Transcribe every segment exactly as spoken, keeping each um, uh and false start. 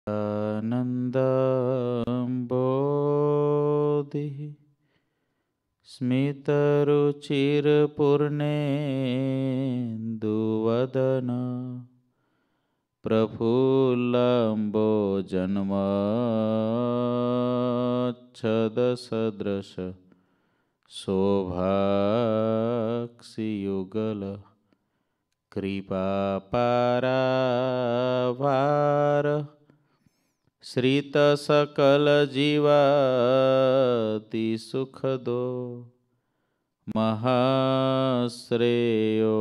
आनन्दम्बोधिः स्मितरुचिरपूर्णेन्दुवदन प्रफुल्लम्बोजन्मच्छदसदृश शोभाक्षियुगल कृपापारावार श्रितसकलजीवाति सुखदो महाश्रेयो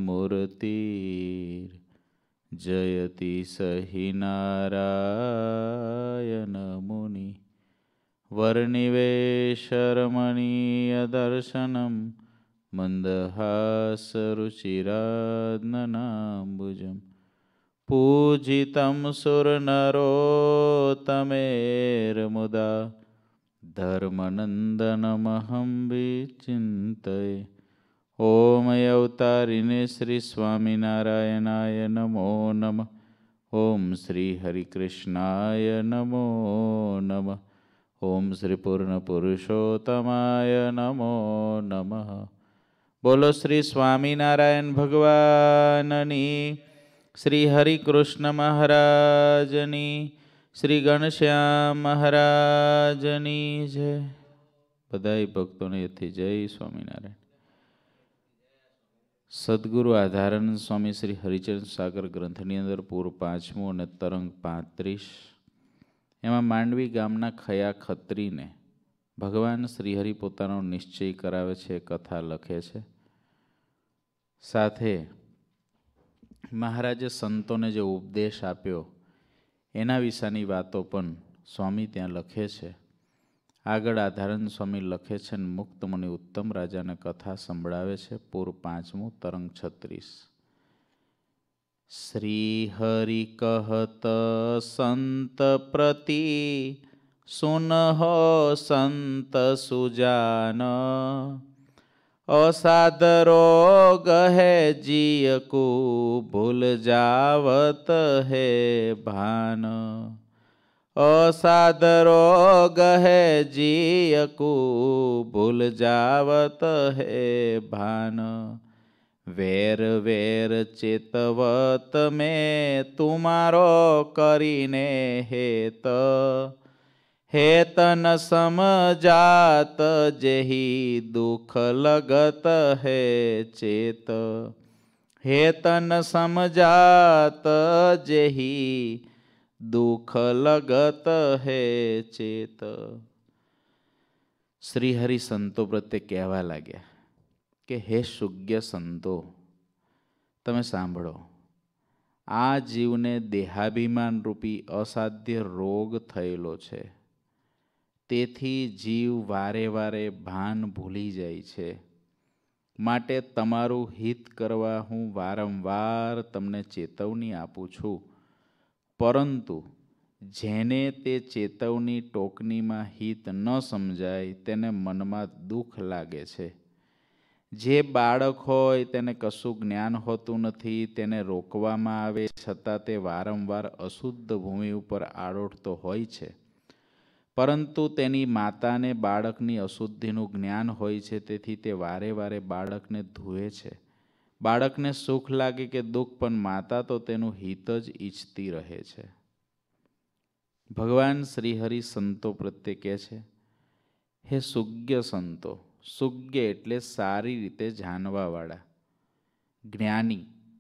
मूर्तिर्जयति सहि नारायण मुनि वर्णिवेशरमणीयदर्शनं मन्दहासरुचिराननाम्बुजं पूजितं सुरनरोत्तमेर्मुदा धर्मनन्दनमहं विचिन्तये। ॐ अवतारिणे श्री स्वामिनारायणाय नमो नमः। ॐ श्री हरिकृष्णाय नमो नमः। ॐ श्री पूर्णपुरुषोत्तमाय नमो नमः। बोलो श्री स्वामिनारायण भगवाननी, श्री हरिकृष्ण महाराजनी, श्री घनश्याम महाराजनी जय। बधाई भक्तों ने यथी जय स्वामिनारायण। सद्गुरु आधारानंद स्वामी श्री हरिचरण सागर ग्रंथनी अंदर पूर्व पांचमू और तरंग પાંત્રીસ एमां मांडवी गामना खया खत्री ने भगवान श्रीहरि पोतानो निश्चय करावे छे, कथा लखे छे। साथे महाराजे संतों ने जो उपदेश आप्यो एना विषयनी वातो पण स्वामी त्यां लखे छे। आगळ आधारानंद स्वामी लखे छे ने मुक्त मुनि उत्तम राजा ने कथा संभळावे छे। पूर्व पांचमू तरंग छत्रीस। श्री हरि कहत संत प्रति सुनहो संत सुजान, असाध रोग है जिय को भूल जावत है भान। असाध रोग है जिय को भूल जावत है भान। वेर वेर चेतवत में तुम्हारो करीने हेत, हेत न समझात जेहि दुख लगत है चेत। हेत न समझात जेहि दुख लगत है चेत। श्रीहरि संतो प्रत्ये कहवा लाग्या કે હે શુગ્ય સંતો, તમે સાંભળો, આ જીવને દેહાભિમાન રૂપી અસાધ્ય રોગ થયેલો છે, તેથી જીવ વારે વારે ભાન ભૂલી જાય છે। માટે તમારું હિત કરવા હું વારંવાર તમને ચેતવણી આપું છું, પરંતુ જેને તે ચેતવણી ટોકણીમાં હિત ન સમજાય તેને મનમાં દુઃખ લાગે છે। જે બાળક હોય તેને કશું જ્ઞાન હોતું નથી, તેને રોકવામાં આવે છતાં તે વારંવાર અશુદ્ધ ભૂમિ ઉપર આડોટતો હોય છે, પરંતુ તેની માતાને બાળકની અશુદ્ધિનું જ્ઞાન હોય છે, તેથી તે વારે વારે બાળકને ધુએ છે। બાળકને સુખ લાગે કે દુઃખ, પણ માતા તો તેનું હિત જ ઈચ્છતી રહે છે। ભગવાન શ્રીહરિ સંતો પ્રત્યે કહે છે, હે સુજ્ઞ સંતો। સુજ્ઞ એટલે સારી રીતે જાણવાવાળા, જ્ઞાની।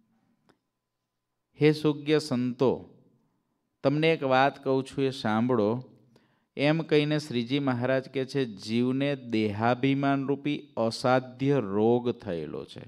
હે સુજ્ઞ સંતો, તમને એક વાત કહું છું, એ સાંભળો। એમ કહીને શ્રીજી મહારાજ કહે છે, જીવને દેહાભિમાન રૂપી અસાધ્ય રોગ થયેલો છે।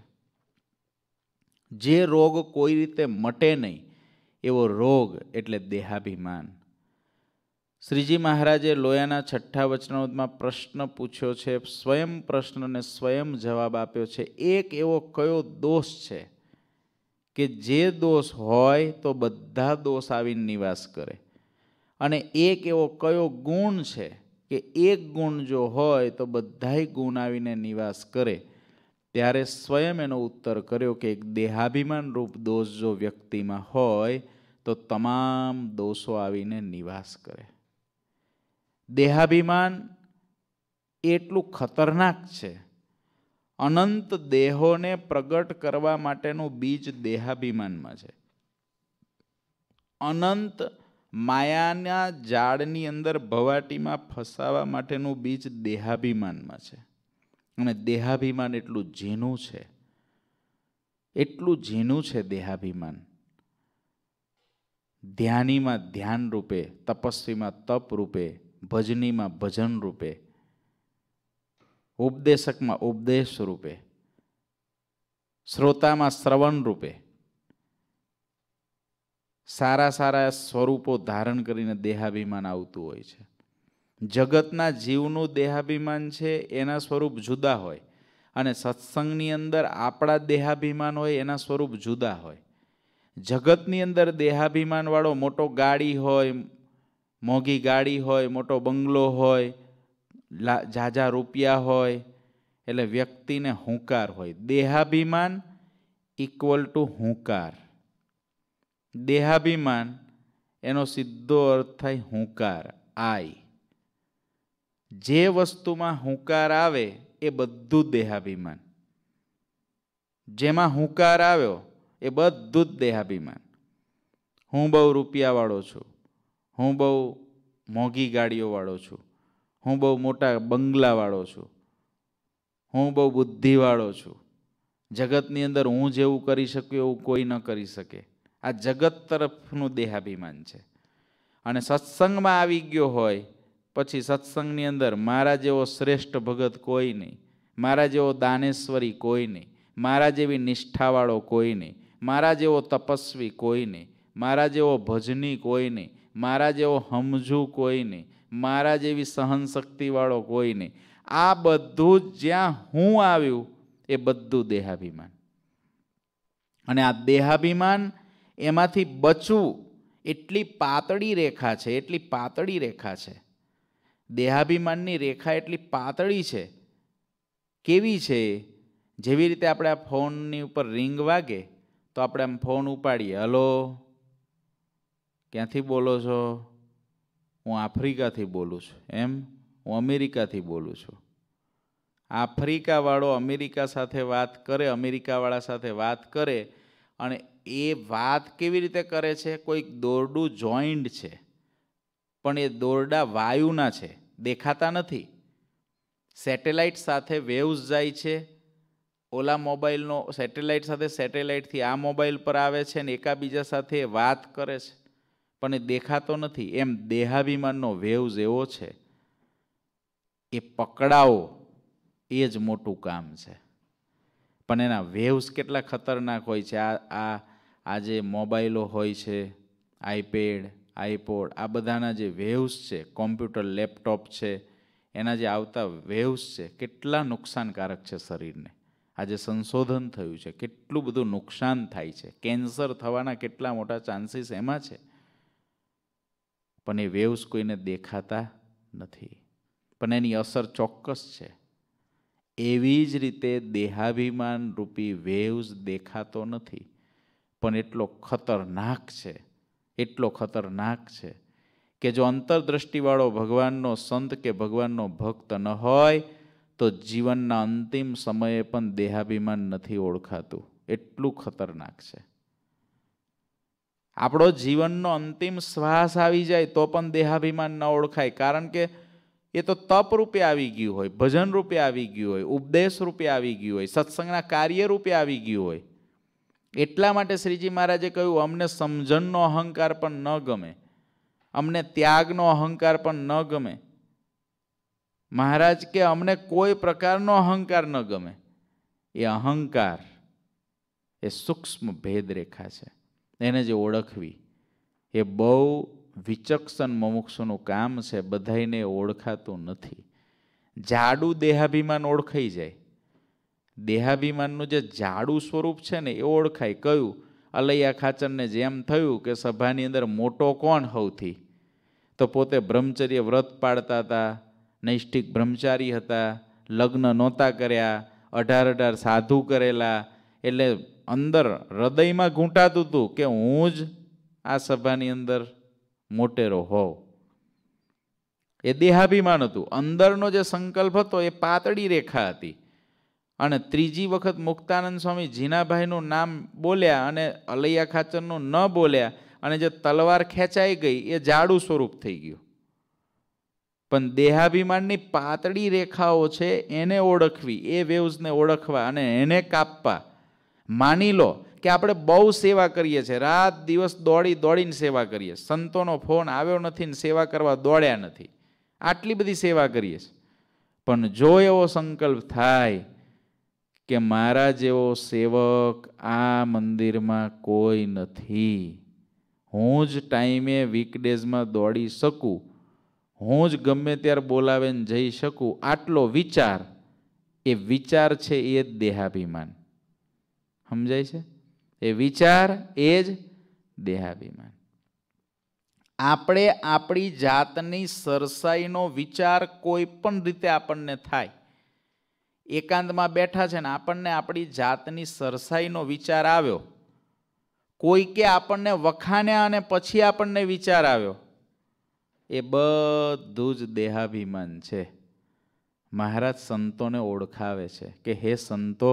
જે રોગ કોઈ રીતે મટે નહીં એવો રોગ એટલે દેહાભિમાન। શ્રીજી મહારાજે લોયાના છઠ્ઠા વચનામૃતમાં પ્રશ્ન પૂછ્યો છે, સ્વયં પ્રશ્નને સ્વયં જવાબ આપ્યો છે। એક એવો કયો દોષ છે કે જે દોષ હોય તો બધા દોષ આવીને નિવાસ કરે, અને એક એવો કયો ગુણ છે કે એક ગુણ જો હોય તો બધાય ગુણ આવીને નિવાસ કરે। ત્યારે સ્વયં એનો ઉત્તર કર્યો કે એક દેહાભિમાન રૂપ દોષ જો વ્યક્તિમાં હોય તો તમામ દોષો આવીને નિવાસ કરે. દેહાભિમાન એટલું ખતરનાક છે. અનંત દેહોને પ્રગટ કરવા માટેનું બીજ દેહાભિમાનમાં છે. અનંત માયાના જાળની અંદર ભવાટીમાં ફસાવા માટેનું બીજ દેહાભિમાનમાં છે. અને દેહાભિમાન એટલું ઝીણું છે, એટલું ઝીણું છે દેહાભિમાન. ધ્યાનીમાં ધ્યાન રૂપે, તપસ્વીમાં તપ રૂપે, ભજનીમાં ભજન રૂપે, ઉપદેશકમાં ઉપદેશ રૂપે, શ્રોતામાં શ્રવણ રૂપે સારા સારા સ્વરૂપો ધારણ કરીને દેહાભિમાન આવતું હોય છે. જગતના જીવનું દેહાભિમાન છે એના સ્વરૂપ જુદા હોય, અને સત્સંગની અંદર આપણા દેહાભિમાન હોય એના સ્વરૂપ જુદા હોય. જગતની અંદર દેહાભિમાન વાળો મોટો ગાડી હોય, મોંઘી ગાડી હોય, મોટો બંગલો હોય, ઝાઝા રૂપિયા હોય, એટલે વ્યક્તિને હુંકાર હોય. દેહાભિમાન ઇક્વલ ટુ હુંકાર. દેહાભિમાન એનો સીધો અર્થ થાય હુંકાર, આઈ. જે વસ્તુમાં હુંકાર આવે એ બધું જ દેહાભિમાન. જેમાં હુંકાર આવ્યો એ બધું જ દેહાભિમાન. હું બહુ રૂપિયાવાળો છું, હું બહુ મોંઘી ગાડીઓવાળો છું, હું બહુ મોટા બંગલાવાળો છું, હું બહુ બુદ્ધિવાળો છું, જગતની અંદર હું જેવું કરી શકું એવું કોઈ ન કરી શકે. આ જગત તરફનું દેહાભિમાન છે. અને સત્સંગમાં આવી ગયો હોય પછી સત્સંગની અંદર મારા જેવો શ્રેષ્ઠ ભગત કોઈ નહીં, મારા જેવો દાનેશ્વરી કોઈ નહીં, મારા જેવી નિષ્ઠાવાળો કોઈ નહીં, મારા જેવો તપસ્વી કોઈ નહીં, મારા જેવો ભજની કોઈ નહીં, મારા જેવો સમજુ કોઈ નહીં, મારા જેવી સહનશક્તિવાળો કોઈ નહીં. આ બધું જ્યાં હું આવ્યું એ બધું દેહાભિમાન. અને આ દેહાભિમાન એમાંથી બચવું એટલી પાતળી રેખા છે, એટલી પાતળી રેખા છે. દેહાભિમાનની રેખા એટલી પાતળી છે. કેવી છે? જેવી રીતે આપણે આ ફોનની ઉપર રિંગ વાગે તો આપણે આમ ફોન ઉપાડીએ, હલો ક્યાંથી બોલો છો? હું આફ્રિકાથી બોલું છું. એમ? હું અમેરિકાથી બોલું છું. આફ્રિકાવાળો અમેરિકા સાથે વાત કરે, અમેરિકાવાળા સાથે વાત કરે, અને એ વાત કેવી રીતે કરે છે? કોઈક દોરડું જોઈન્ટ છે, પણ એ દોરડા વાયુના છે, દેખાતા નથી. સેટેલાઇટ સાથે વેવ્સ જાય છે, ઓલા મોબાઈલનો સેટેલાઇટ સાથે સેટેલાઇટથી આ મોબાઈલ પર આવે છે ને એકાબીજા સાથે વાત કરે છે, પણ એ દેખાતો નથી. એમ દેહાભિમાનનો વેવ્સ એવો છે, એ પકડાવો એ જ મોટું કામ છે. પણ એના વેવ્સ કેટલા ખતરનાક હોય છે. આ આ આ જે મોબાઈલો હોય છે, આઈપેડ, આઈપોડ, આ બધાના જે વેવ્સ છે, કોમ્પ્યુટર, લેપટોપ છે, એના જે આવતા વેવ્સ છે, કેટલા નુકસાનકારક છે શરીરને. આજે સંશોધન થયું છે, કેટલું બધું નુકસાન થાય છે. કેન્સર થવાના કેટલા મોટા ચાન્સીસ એમાં છે. પણ એ વેવ્સ કોઈને દેખાતા નથી, પણ એની અસર ચોક્કસ છે. એવી જ રીતે દેહાભિમાન રૂપી વેવ્સ દેખાતો નથી, પણ એટલો ખતરનાક છે, એટલો ખતરનાક છે કે જો અંતરદ્રષ્ટિવાળો ભગવાનનો સંત કે ભગવાનનો ભક્ત ન હોય તો જીવનના અંતિમ સમયે પણ દેહાભિમાન નથી ઓળખાતું. એટલું ખતરનાક છે. આપણો જીવનનો અંતિમ શ્વાસ આવી જાય તો પણ દેહાભિમાન ન ઓળખાય, કારણ કે એ તો તપ રૂપે આવી ગયું હોય, ભજન રૂપે આવી ગયું હોય, ઉપદેશ રૂપે આવી ગયું હોય, સત્સંગના કાર્ય રૂપે આવી ગયું હોય. એટલા માટે શ્રીજી મહારાજે કહ્યું, અમને સમજણનો અહંકાર પણ ન ગમે, અમને ત્યાગનો અહંકાર પણ ન ગમે. મહારાજ કે અમને કોઈ પ્રકારનો અહંકાર ન ગમે. એ અહંકાર એ સૂક્ષ્મ ભેદ રેખા છે, એને જે ઓળખવી એ બહુ વિચક્ષણ મુમુક્ષુનું કામ છે. બધાઈને ઓળખાતું નથી. જાડું દેહાભિમાન ઓળખાઈ જાય. દેહાભિમાનનું જે જાડું સ્વરૂપ છે ને એ ઓળખાય. કયું? અલૈયા ખાચરને જેમ થયું કે સભાની અંદર મોટો કોણ સૌથી, તો પોતે બ્રહ્મચર્ય વ્રત પાડતા હતા, નૈષ્ઠિક બ્રહ્મચારી હતા, લગ્ન નહોતા કર્યા, અઢાર અઢાર સાધુ કરેલા, એટલે અંદર હૃદયમાં ઘૂંટાતું હતું કે હું જ આ સભાની અંદર મોટેરો હોવ. એ દેહાભિમાન હતું. અંદરનો જે સંકલ્પ હતો એ પાતળી રેખા હતી. અને ત્રીજી વખત મુક્તાનંદ સ્વામી જીનાભાઈનું નામ બોલ્યા અને અલૈયા ખાચરનું ન બોલ્યા અને જે તલવાર ખેંચાઈ ગઈ એ જાડું સ્વરૂપ થઈ ગયું. પણ દેહાભિમાનની પાતળી રેખાઓ છે એને ઓળખવી, એ વેવ્સને ઓળખવા અને એને કાપવા. માની લો કે આપણે બહુ સેવા કરીએ છીએ, રાત દિવસ દોડી દોડીને સેવા કરીએ, સંતોનો ફોન આવ્યો નથી ને સેવા કરવા દોડ્યા નથી, આટલી બધી સેવા કરીએ છીએ. પણ જો એવો સંકલ્પ થાય કે મારા જેવો સેવક આ મંદિરમાં કોઈ નથી, હું જ ટાઈમે વીકડેઝમાં દોડી શકું, હું જ ગમે ત્યારે બોલાવે ને જઈ શકું, આટલો વિચાર, એ વિચાર છે એ જ દેહાભિમાન. સમજાય છે? એ વિચાર એ જ દેહાભિમાન. આપણે આપણી જાતની સરસાઈનો વિચાર કોઈ પણ રીતે આપણને થાય, એકાંતમાં બેઠા છે ને આપણને આપણી જાતની સરસાઈનો વિચાર આવ્યો, કોઈ કે આપણને વખાણ્યા અને પછી આપણને વિચાર આવ્યો, એ બધું જ દેહાભિમાન છે. મહારાજ સંતોને ઓળખાવે છે કે હે સંતો,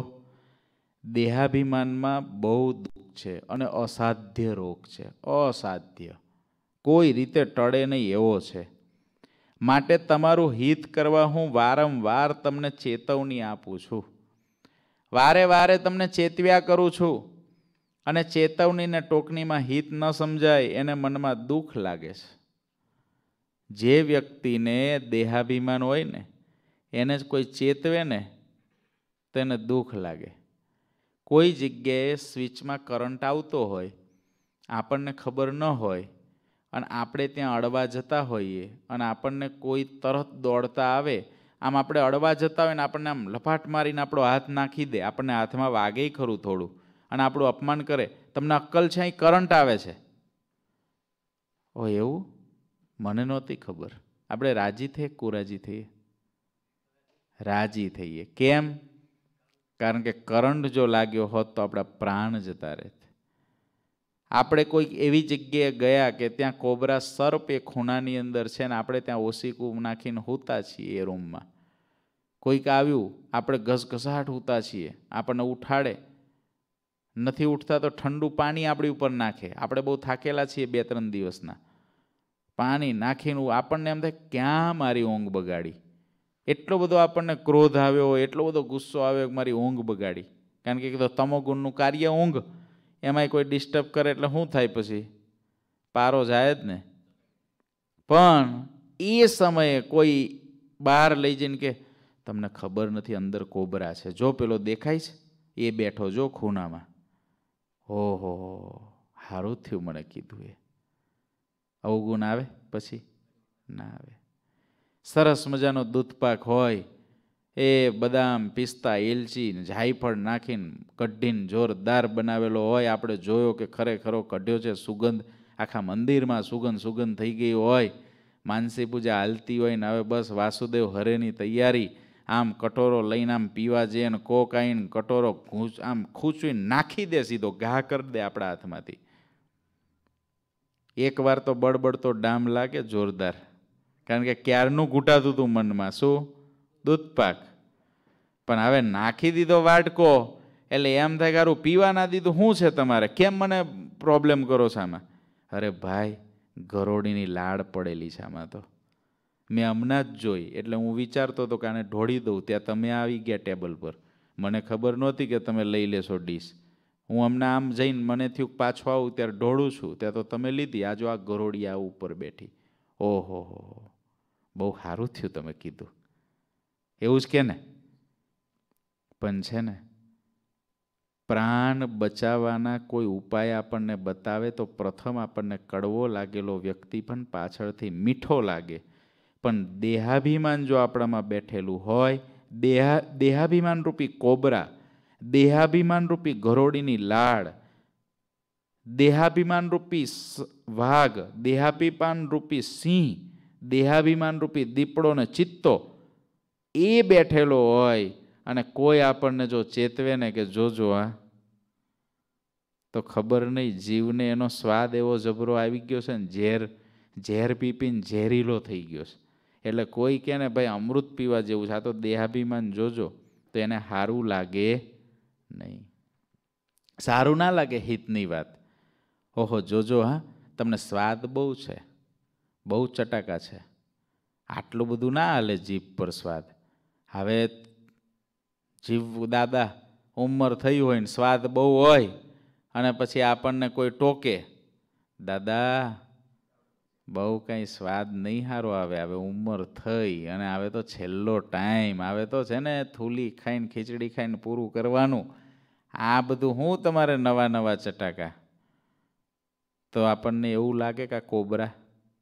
દેહાભિમાનમાં બહુ દુઃખ છે અને અસાધ્ય રોગ છે, અસાધ્ય, કોઈ રીતે ટળે નહીં એવો છે. માટે તમારું હિત કરવા હું વારંવાર તમને ચેતવણી આપું છું, વારે વારે તમને ચેતવ્યા કરું છું. અને ચેતવણીને ટોકણીમાં હિત ન સમજાય એને મનમાં દુઃખ લાગે છે. જે વ્યક્તિને દેહાભિમાન હોય ને એને જ કોઈ ચેતવે ને તેને દુઃખ લાગે. કોઈ જગ્યાએ સ્વિચમાં કરંટ આવતો હોય, આપણને ખબર ન હોય અને આપણે ત્યાં અડવા જતા હોઈએ અને આપણને કોઈ તરત દોડતા આવે, આમ આપણે અડવા જતા હોય ને આપણને આમ લપાટ મારીને આપણો હાથ નાખી દે, આપણને હાથમાં વાગે ખરું થોડું અને આપણું અપમાન કરે, તમને અક્કલ છે અહીં કરંટ આવે છે. ઓ એવું મને નહોતી ખબર. આપણે રાજી થઈએ, કુરાજી થઈએ? રાજી થઈએ. કેમ? કારણ કે કરંટ જો લાગ્યો હોત તો આપણા પ્રાણ જતા રહેત. આપણે કોઈક એવી જગ્યાએ ગયા કે ત્યાં કોબરા સર્પ એ ખૂણાની અંદર છે ને આપણે ત્યાં ઓશીકું નાખીને સૂતા છીએ એ રૂમમાં, કોઈક આવ્યું, આપણે ઘસઘસાટ સૂતા છીએ, આપણને ઉઠાડે, નથી ઉઠતા તો ઠંડુ પાણી આપણી ઉપર નાખે, આપણે બહુ થાકેલા છીએ બે ત્રણ દિવસના, પાણી નાખીને આપણને એમ થાય ક્યાં મારી ઊંઘ બગાડી, એટલો બધો આપણને ક્રોધ આવ્યો હોય, એટલો બધો ગુસ્સો આવ્યો કે મારી ઊંઘ બગાડી. કારણ કે તમોગુણનું કાર્ય ઊંઘ, એમાંય કોઈ ડિસ્ટર્બ કરે એટલે શું થાય? પછી પારો જાય જ ને. પણ એ સમયે કોઈ બહાર લઈ જઈને કે તમને ખબર નથી અંદર કોબરા છે, જો પેલો દેખાય છે એ બેઠો જો ખૂણામાં, ઓહો સારું થયું મને કીધું. એ અવગુણ આવે? પછી ના આવે. સરસ મજાનો દૂધપાક હોય, એ બદામ, પિસ્તા, એલચી, જાયફળ નાખીને કઢીને જોરદાર બનાવેલો હોય, આપણે જોયો કે ખરેખરો કઢ્યો છે, સુગંધ આખા મંદિરમાં સુગંધ સુગંધ થઈ ગઈ હોય, માનસી પૂજા હાલતી હોય ને હવે બસ વાસુદેવ હરેની તૈયારી, આમ કટોરો લઈને આમ પીવા જઈએ ને કોક આવીને કટોરો આમ ખૂંચવીને નાખી દે, સીધો ઘા કરી દે આપણા હાથમાંથી. એક વાર તો બળબડતો ડામ લાગે જોરદાર, કારણ કે ક્યારનું ઘૂંટાતું હતું મનમાં, શું? દૂધપાક. પણ હવે નાખી દીધો વાટકો એટલે એમ થાય કે હારું પીવા ના દીધું, શું છે તમારે, કેમ મને પ્રોબ્લેમ કરો છો આમાં? અરે ભાઈ, ગરોળીની લાડ પડેલી છે આમાં તો, મેં હમણાં જ જોઈ, એટલે હું વિચારતો હતો કે આને ઢોળી દઉં, ત્યાં તમે આવી ગયા ટેબલ પર, મને ખબર નહોતી કે તમે લઈ લેશો ડીશ. હું હમણાં આમ જઈને મને થયું પાછું આવું ત્યારે ઢોળું છું, ત્યાં તો તમે લીધી, આ જો આ ગરોળી આ ઉપર બેઠી. ઓહો હો, બહુ સારું થયું તમે કીધું. એવું જ કે ને? પણ છે ને, પ્રાણ બચાવવાના કોઈ ઉપાય આપણને બતાવે તો પ્રથમ આપણને કડવો લાગેલો વ્યક્તિ પણ પાછળથી મીઠો લાગે. પણ દેહાભિમાન જો આપણામાં બેઠેલું હોય, દેહા દેહાભિમાન રૂપી કોબરા, દેહાભિમાન રૂપી ગરોળીની લાડ, દેહાભિમાન રૂપી વાઘ, દેહાભિમાન રૂપી સિંહ, દેહાભિમાન રૂપી દીપડો ને ચિત્તો, એ બેઠેલો હોય અને કોઈ આપણને જો ચેતવે ને કે જોજો આ તો ખબર નહીં જીવને એનો સ્વાદ એવો જબરો આવી ગયો છે ને, ઝેર ઝેર પી પીને ઝેરીલો થઈ ગયો છે. એટલે કોઈ કહે ને ભાઈ અમૃત પીવા જેવું છે, આ તો દેહાભિમાન જોજો, તો એને સારું લાગે નહીં. સારું ના લાગે હિતની વાત. ઓહો જોજો હા, તમને સ્વાદ બહુ છે, બહુ ચટાકા છે, આટલું બધું ના હાલે જીભ પર સ્વાદ. હવે જીભ દાદા ઉંમર થઈ હોય ને સ્વાદ બહુ હોય અને પછી આપણને કોઈ ટોકે, દાદા બહુ કંઈ સ્વાદ નહીં સારો આવે, હવે ઉંમર થઈ અને હવે તો છેલ્લો ટાઈમ, હવે તો છે ને થૂલી ખાઈને ખીચડી ખાઈને પૂરું કરવાનું, આ બધું હું તમારે નવા નવા ચટાકા. તો આપણને એવું લાગે કે આ કોબરા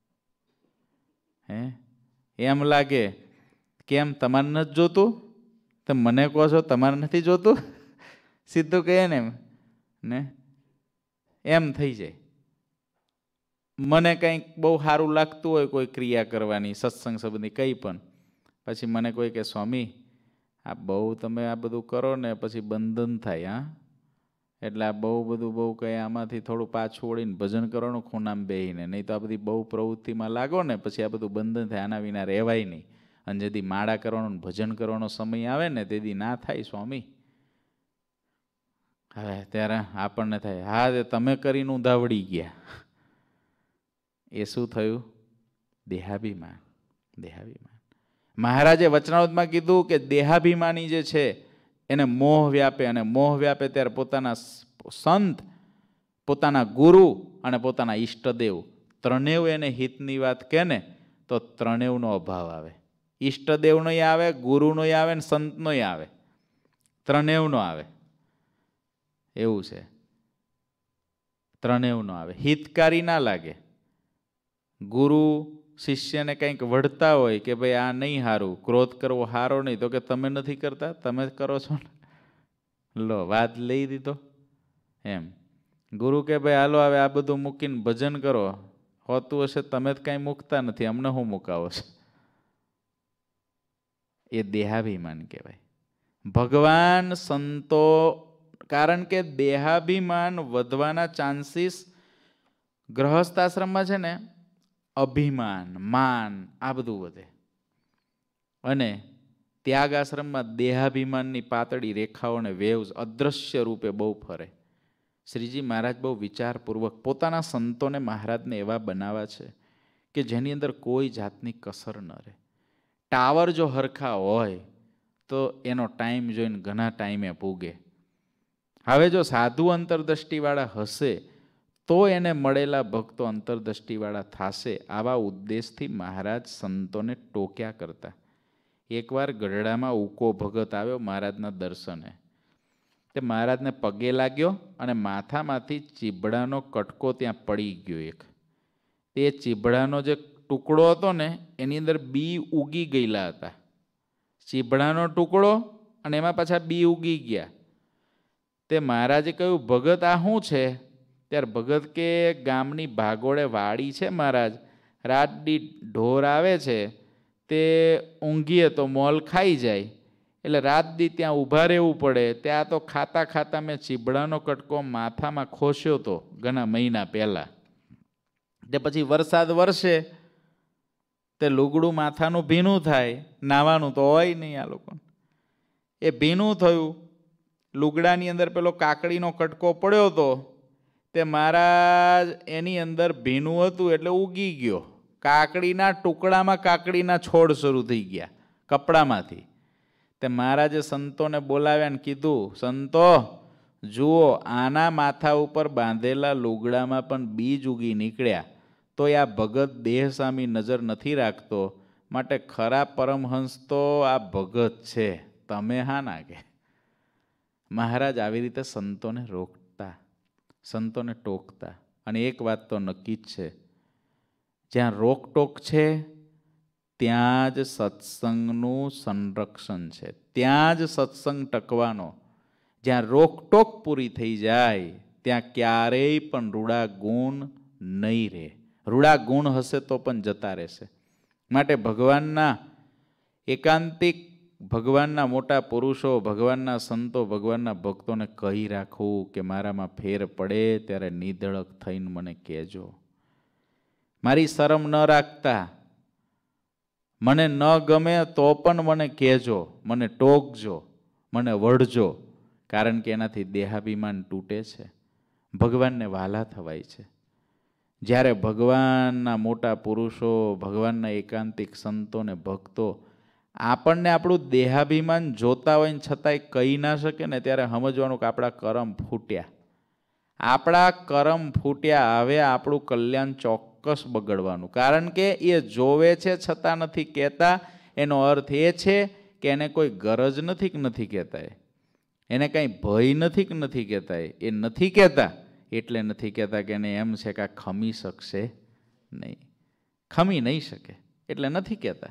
હે, એમ લાગે કેમ તમારે નથી જોતું, તો મને કહો છો તમારે નથી જોતું, સીધું કહે ને એમ ને એમ થઈ જાય. મને કંઈક બહુ સારું લાગતું હોય કોઈ ક્રિયા કરવાની, સત્સંગ સંબંધી કંઈ પણ, પછી મને કોઈ કે સ્વામી આ બહુ તમે આ બધું કરો ને પછી બંધન થાય, હા એટલે આ બહુ બધું બહુ કંઈ આમાંથી થોડું પાછું વળીને ભજન કરવાનું ખૂણામાં બેહીને, નહીં તો આ બધી બહુ પ્રવૃત્તિમાં લાગો ને પછી આ બધું બંધન થાય, આના વિના રહેવાય નહીં. અને જેથી માળા કરવાનો ભજન કરવાનો સમય આવે ને તેથી ના થાય સ્વામી. હવે ત્યારે આપણને થાય હા તમે કરીને ઉધાવડી ગયા. એ શું થયું? દેહાભિમાન. દેહાભિમાન. મહારાજે વચનાવતમાં કીધું કે દેહાભિમાની જે છે એને મોહ વ્યાપે, અને મોહ વ્યાપે ત્યારે પોતાના સંત, પોતાના ગુરુ અને પોતાના ઈષ્ટદેવ ત્રણેવ એને હિતની વાત કહે ને તો ત્રણેવનો અભાવ આવે. ઈષ્ટદેવનોય આવે, ગુરુનોય આવે ને સંતનોય આવે, ત્રણેવનો આવે. એવું છે, ત્રણેવનો આવે. હિતકારી ના લાગે. ગુરુ શિષ્યને કંઈક વઢતા હોય કે ભાઈ આ નહીં સારું, ક્રોધ કરવો સારો નહીં, તો કે તમે નથી કરતા, તમે જ કરો છો ને, લો વાત લઈ દીધો એમ. ગુરુ કે ભાઈ હાલો હવે આ બધું મૂકીને ભજન કરો, હોતું હશે તમે જ કાંઈ મૂકતા નથી, અમને શું મુકાવો છે? એ દેહાભિમાન કહેવાય. ભગવાન સંતો, કારણ કે દેહાભિમાન વધવાના ચાન્સીસ ગ્રહસ્થાશ્રમમાં છે ને અભિમાન, માન આ બધું વધે, અને ત્યાગ આશ્રમમાં દેહાભિમાનની પાતળી રેખાઓને વેવ્સ અદ્રશ્ય રૂપે બહુ ફરે. શ્રીજી મહારાજ બહુ વિચારપૂર્વક પોતાના સંતોને મહારાજને એવા બનાવ્યા છે કે જેની અંદર કોઈ જાતની કસર ન રહે. ટાવર જો હરખા હોય તો એનો ટાઈમ જોઈને ઘણા ટાઈમે પૂગે. હવે જો સાધુ અંતરદ્રષ્ટિવાળા હશે તો એને મળેલા ભક્તો અંતરદ્રષ્ટિવાળા થશે. આવા ઉદ્દેશથી મહારાજ સંતોને ટોક્યા કરતા. એકવાર ગઢડામાં ઉકો ભગત આવ્યો મહારાજના દર્શને. તે મહારાજને પગે લાગ્યો અને માથામાંથી ચીબડાનો કટકો ત્યાં પડી ગયો. એક તે ચીબડાનો જે ટુકડો હતો ને એની અંદર બી ઉગી ગયેલા હતા. ચીબડાનો ટુકડો અને એમાં પાછા બી ઉગી ગયા. તે મહારાજે કહ્યું ભગત આ શું છે? ત્યારે ભગત કે ગામની ભાગોળે વાડી છે મહારાજ, રાતડી ઢોર આવે છે, તે ઊંઘીએ તો મોલ ખાઈ જાય, એટલે રાત દી ત્યાં ઊભા રહેવું પડે. ત્યાં તો ખાતા ખાતા મેં ચીબડાનો કટકો માથામાં ખોસ્યો હતો ઘણા મહિના પહેલાં. તે પછી વરસાદ વરસે તે લુગડું માથાનું ભીનું થાય, નાવાનું તો હોય નહીં આ લોકોને. એ ભીનું થયું, લુગડાની અંદર પેલો કાકડીનો કટકો પડ્યો હતો, તે મહારાજ એની અંદર ભીનું હતું એટલે ઉગી ગયો. કાકડીના ટુકડામાં કાકડીના છોડ શરૂ થઈ ગયા કપડામાંથી. તે મહારાજે સંતોને બોલાવ્યા ને કીધું, સંતો જુઓ આના માથા ઉપર બાંધેલા લુગડામાં પણ બીજ ઉગી નીકળ્યા, તો આ ભગત દેહ સામી નજર નથી રાખતો, માટે ખરા પરમહંસ તો આ ભગત છે, તમે હા ના કે. મહારાજ આવી રીતે સંતોને રોકતા, સંતોને ટોકતા. અને એક વાત તો નક્કી જ છે, જ્યાં રોકટોક છે ત્યાં જ સત્સંગનું સંરક્ષણ છે, ત્યાં જ સત્સંગ ટકવાનો. જ્યાં રોકટોક પૂરી થઈ જાય ત્યાં ક્યારેય પણ રૂડા ગુણ નહીં રહે. રૂડા ગુણ હશે તો પણ જતા રહેશે. માટે ભગવાનના એકાંતિક ભગવાનના મોટા પુરુષો, ભગવાનના સંતો, ભગવાનના ભક્તોને કહી રાખવું કે મારામાં ફેર પડે ત્યારે નિધડક થઈને મને કહેજો. મારી શરમ ન રાખતા, મને ન ગમે તો પણ મને કહેજો, મને ટોકજો, મને વઢજો, કારણ કે એનાથી દેહાભિમાન તૂટે છે, ભગવાનને વાલા થવાય છે. જ્યારે ભગવાનના મોટા પુરુષો, ભગવાનના એકાંતિક સંતો ને ભક્તો આપણને આપણું દેહાભિમાન જોતા હોય ને છતાંય કહી ના શકે ને, ત્યારે સમજવાનું કે આપણા કરમ ફૂટ્યા. આપણા કરમ ફૂટ્યા. હવે આપણું કલ્યાણ ચોક્કસ બગડવાનું, કારણ કે એ જોવે છે છતાં નથી કહેતા. એનો અર્થ એ છે કે એને કોઈ ગરજ નથી કે નથી કહેતા, એને કંઈ ભય નથી કે નથી કહેતા. એ નથી કહેતા એટલે નથી કહેતા કે એને એમ છે કે આ ખમી શકશે નહીં, ખમી નહીં શકે એટલે નથી કહેતા.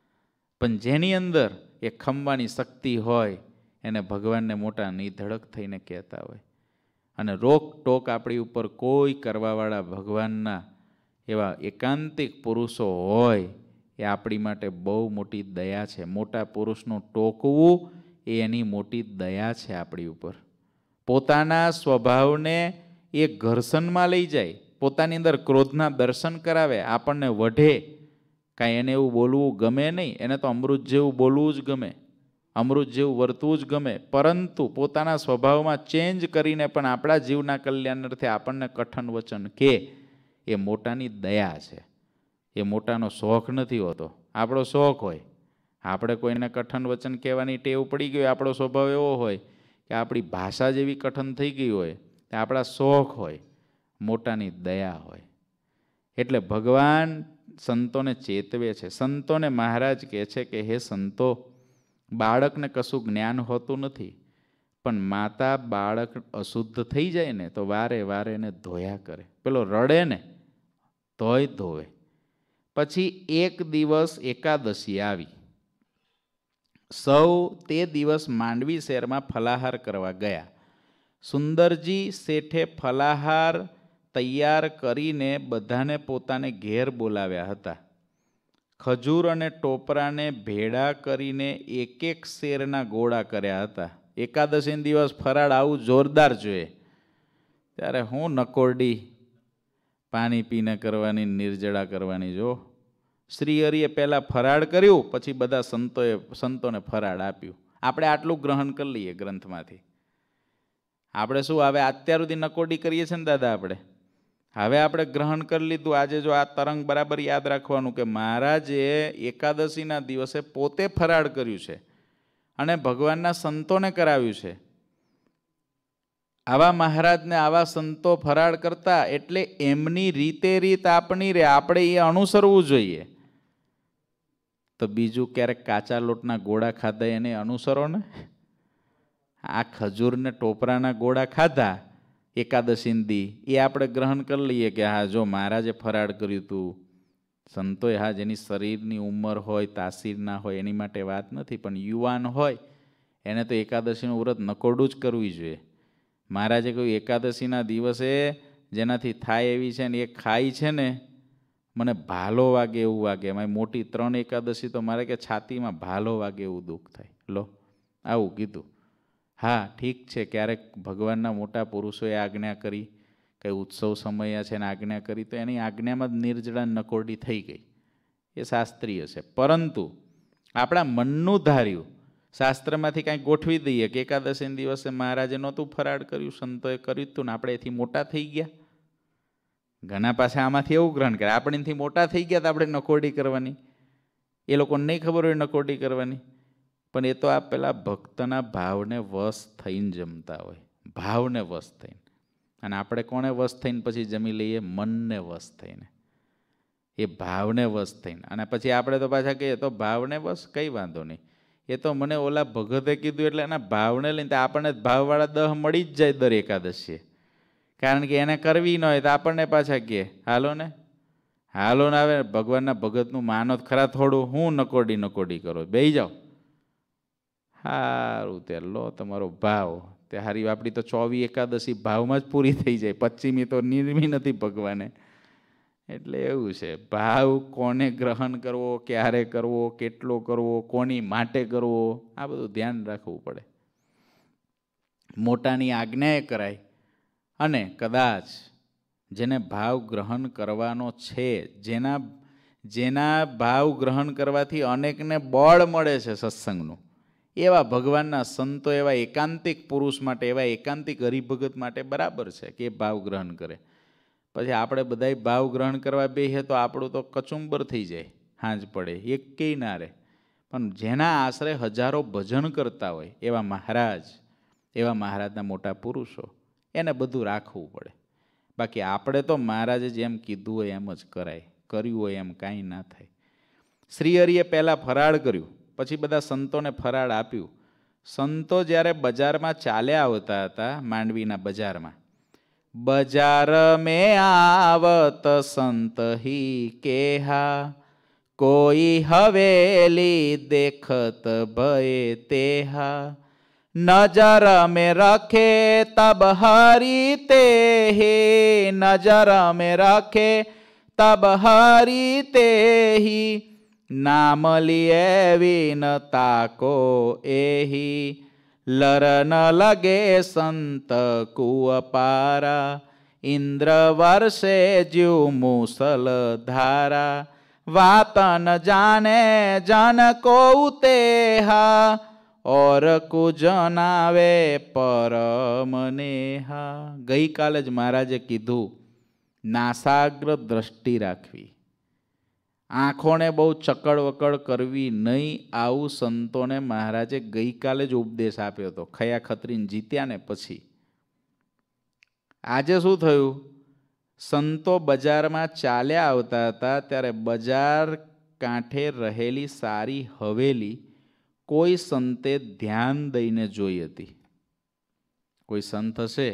પણ જેની અંદર એ ખમવાની શક્તિ હોય એને ભગવાનને મોટા નિધડક થઈને કહેતા હોય. અને રોક ટોક આપણી ઉપર કોઈ કરવાવાળા ભગવાનના એવા એકાંતિક પુરુષો હોય એ આપણી માટે બહુ મોટી દયા છે. મોટા પુરુષનું ટોકવું એ એની મોટી દયા છે આપણી ઉપર. પોતાના સ્વભાવને એ ઘર્ષણમાં લઈ જાય, પોતાની અંદર ક્રોધના દર્શન કરાવે, આપણને વઢે. કાંઈ એને એવું બોલવું ગમે નહીં, એને તો અમૃત જેવું બોલવું જ ગમે, અમૃત જેવું વર્તવું જ ગમે. પરંતુ પોતાના સ્વભાવમાં ચેન્જ કરીને પણ આપણા જીવના કલ્યાણાર્થે આપણને કઠન વચન કે, એ મોટાની દયા છે. એ મોટાનો શોખ નથી હોતો. આપણો શોખ હોય, આપણે કોઈને કઠન વચન કહેવાની ટેવ પડી ગઈ હોય, આપણો સ્વભાવ એવો હોય કે આપણી ભાષા જેવી કઠન થઈ ગઈ હોય, તે આપણા શોખ હોય. મોટાની દયા હોય. એટલે ભગવાન સંતોને ચેતવે છે. સંતોને મહારાજ કહે છે કે હે સંતો, બાળકને કશું જ્ઞાન હોતું નથી, પણ માતા બાળક અશુદ્ધ થઈ જાય ને તો વારે વારે એને ધોયા કરે. પેલો રડે ને તોય ધોવે. પછી એક દિવસ એકાદશી આવી. સૌ તે દિવસ માંડવી શહેરમાં ફલાહાર કરવા ગયા. સુંદરજી શેઠે ફલાહાર તૈયાર કરીને બધાને પોતાને ઘેર બોલાવ્યા હતા. ખજૂર અને ટોપરાને ભેળા કરીને એક એક શેરના ગોળા કર્યા હતા. એકાદશીનો દિવસ ફરાળ આવું જોરદાર જોઈએ, ત્યારે હું નકોરડી પાણી પીને કરવાની, નિર્જળા કરવાની. જો શ્રી હરિએ પહેલાં ફરાળ કર્યું, પછી બધા સંતોએ સંતોને ફરાળ આપ્યું. આપણે આટલું ગ્રહણ કરી લઈએ ગ્રંથમાંથી. આપણે શું હવે અત્યાર સુધી નકોરડી કરીએ છીએ ને દાદા, આપણે હવે આપણે ગ્રહણ કરી લીધું. આજે જો આ તરંગ બરાબર યાદ રાખવાનું કે મહારાજે એકાદશીના દિવસે પોતે ફરાળ કર્યું છે અને ભગવાનના સંતોને કરાવ્યું છે. આવા મહારાજને આવા સંતો ફરાળ કરતા એટલે એમની રીતે રીત આપણી રે, આપણે એ અનુસરવું જોઈએ. તો બીજું ક્યારેક કાચા લોટના ગોળા ખાધા એને અનુસરો ને. આ ખજૂર ને ટોપરાના ગોળા ખાધા એકાદશી દી, એ આપણે ગ્રહણ કરી લઈએ કે હા જો મહારાજે ફરાળ કર્યું હતું. સંતોએ હા જેની શરીરની ઉંમર હોય, તાસીર ના હોય એની માટે વાત નથી, પણ યુવાન હોય એને તો એકાદશીનું વ્રત નકોરડું જ કરવું જોઈએ. મહારાજે કહ્યું એકાદશીના દિવસે જેનાથી થાય એવી છે ને એ ખાય છે ને મને ભાલો વાગે એવું વાગે. મારી મોટી ત્રણ એકાદશી તો મારે કે છાતીમાં ભાલો વાગે એવું દુઃખ થાય. લો આવું કીધું. હા ઠીક છે, ક્યારેક ભગવાનના મોટા પુરુષોએ આજ્ઞા કરી, કંઈ ઉત્સવ સમય છે ને આજ્ઞા કરી, તો એની આજ્ઞામાં જ નિર્જળા નકોરડી થઈ ગઈ, એ શાસ્ત્રીય છે. પરંતુ આપણા મનનું ધાર્યું શાસ્ત્રમાંથી કાંઈક ગોઠવી દઈએ કે એકાદશીના દિવસે મહારાજે નહોતું ફરાળ કર્યું, સંતોએ કર્યું હતું ને આપણે એથી મોટા થઈ ગયા. ઘણા પાછા આમાંથી એવું ગ્રહણ કરે આપણે એથી મોટા થઈ ગયા તો આપણે નકોરડી કરવાની. એ લોકોને નહીં ખબર હોય નકોરડી કરવાની, પણ એ તો આ પેલા ભક્તના ભાવને વશ થઈને જમતા હોય, ભાવને વશ થઈને. અને આપણે કોને વશ થઈને પછી જમી લઈએ? મનને વશ થઈને, એ ભાવને વશ થઈને. અને પછી આપણે તો પાછા કહીએ તો ભાવને વશ કંઈ વાંધો નહીં, એ તો મને ઓલા ભગતે કીધું એટલે એના ભાવને લઈને આપણને ભાવવાળા દહ મળી જ જાય દર એકાદશીએ. કારણ કે એને કરવી ન હોય તો આપણને પાછા કહે હાલો ને હાલો ને. આવે ભગવાનના ભગતનું માનો ખરા થોડું, હું નકોરડી નકોરડી કરો, બેસી જાઓ. સારું ત્યારે લો તમારો ભાવ. તે હારી આપણી તો ચોવી એકાદશી ભાવમાં જ પૂરી થઈ જાય, પશ્ચિમી તો નિર્મી નથી ભગવાને. એટલે એવું છે, ભાવ કોને ગ્રહણ કરવો, ક્યારે કરવો, કેટલો કરવો, કોની માટે કરવો, આ બધું ધ્યાન રાખવું પડે. મોટાની આજ્ઞાએ કરાય અને કદાચ જેને ભાવ ગ્રહણ કરવાનો છે, જેના જેના ભાવ ગ્રહણ કરવાથી અનેકને બળ મળે છે સત્સંગનું, એવા ભગવાનના સંતો, એવા એકાંતિક પુરુષ માટે, એવા એકાંતિક હરિભગત માટે બરાબર છે કે એ ભાવ ગ્રહણ કરે. પછી આપણે બધાય ભાવ ગ્રહણ કરવા બેસીએ તો આપણું તો કચુંબર થઈ જાય, હાંજ પડે, એક કેય ના રહે. પણ જેના આશરે હજારો ભજન કરતા હોય એવા મહારાજ, એવા મહારાજના મોટા પુરુષો, એને બધું રાખવું પડે. બાકી આપણે તો મહારાજે જેમ કીધું હોય એમ જ કરાય, કર્યું હોય એમ કાંઈ ના થાય. શ્રીહરિએ પહેલાં ફરાળ કર્યું, પછી બધા સંતોને ફરાળ આપ્યું. સંતો જ્યારે બજારમાં ચાલ્યા આવતા હતા, માંડવીના બજારમાં, બજાર મેં આવત સંત હી કેહા, કોઈ હવેલી દેખત ભય તેહા, નજર મેં રખે તબ હરી તે હે, નજર મેં રખે તબ હરી તે હી, નામ લીએ વિન તાકો એહી, લરન લગે સંત કુઅપારા, ઇન્દ્ર વર્ષે જ્યુ મૂસલ ધારા, વાતન જાને જન કો તેહા, ઓર કુ જનાવે પરમ નેહા. ગઈકાલે જ મહારાજે કીધું, નાસાગ્ર દ્રષ્ટિ રાખવી, આંખોને બહુ ચકડ વકડ કરવી નહીં, આવું સંતોને મહારાજે ગઈકાલે જ ઉપદેશ આપ્યો હતો, ખયા ખત્રીને જીત્યા ને પછી. આજે શું થયું, સંતો બજારમાં ચાલ્યા આવતા હતા ત્યારે બજાર કાંઠે રહેલી સારી હવેલી કોઈ સંતે ધ્યાન દઈને જોઈ હતી. કોઈ સંત હશે,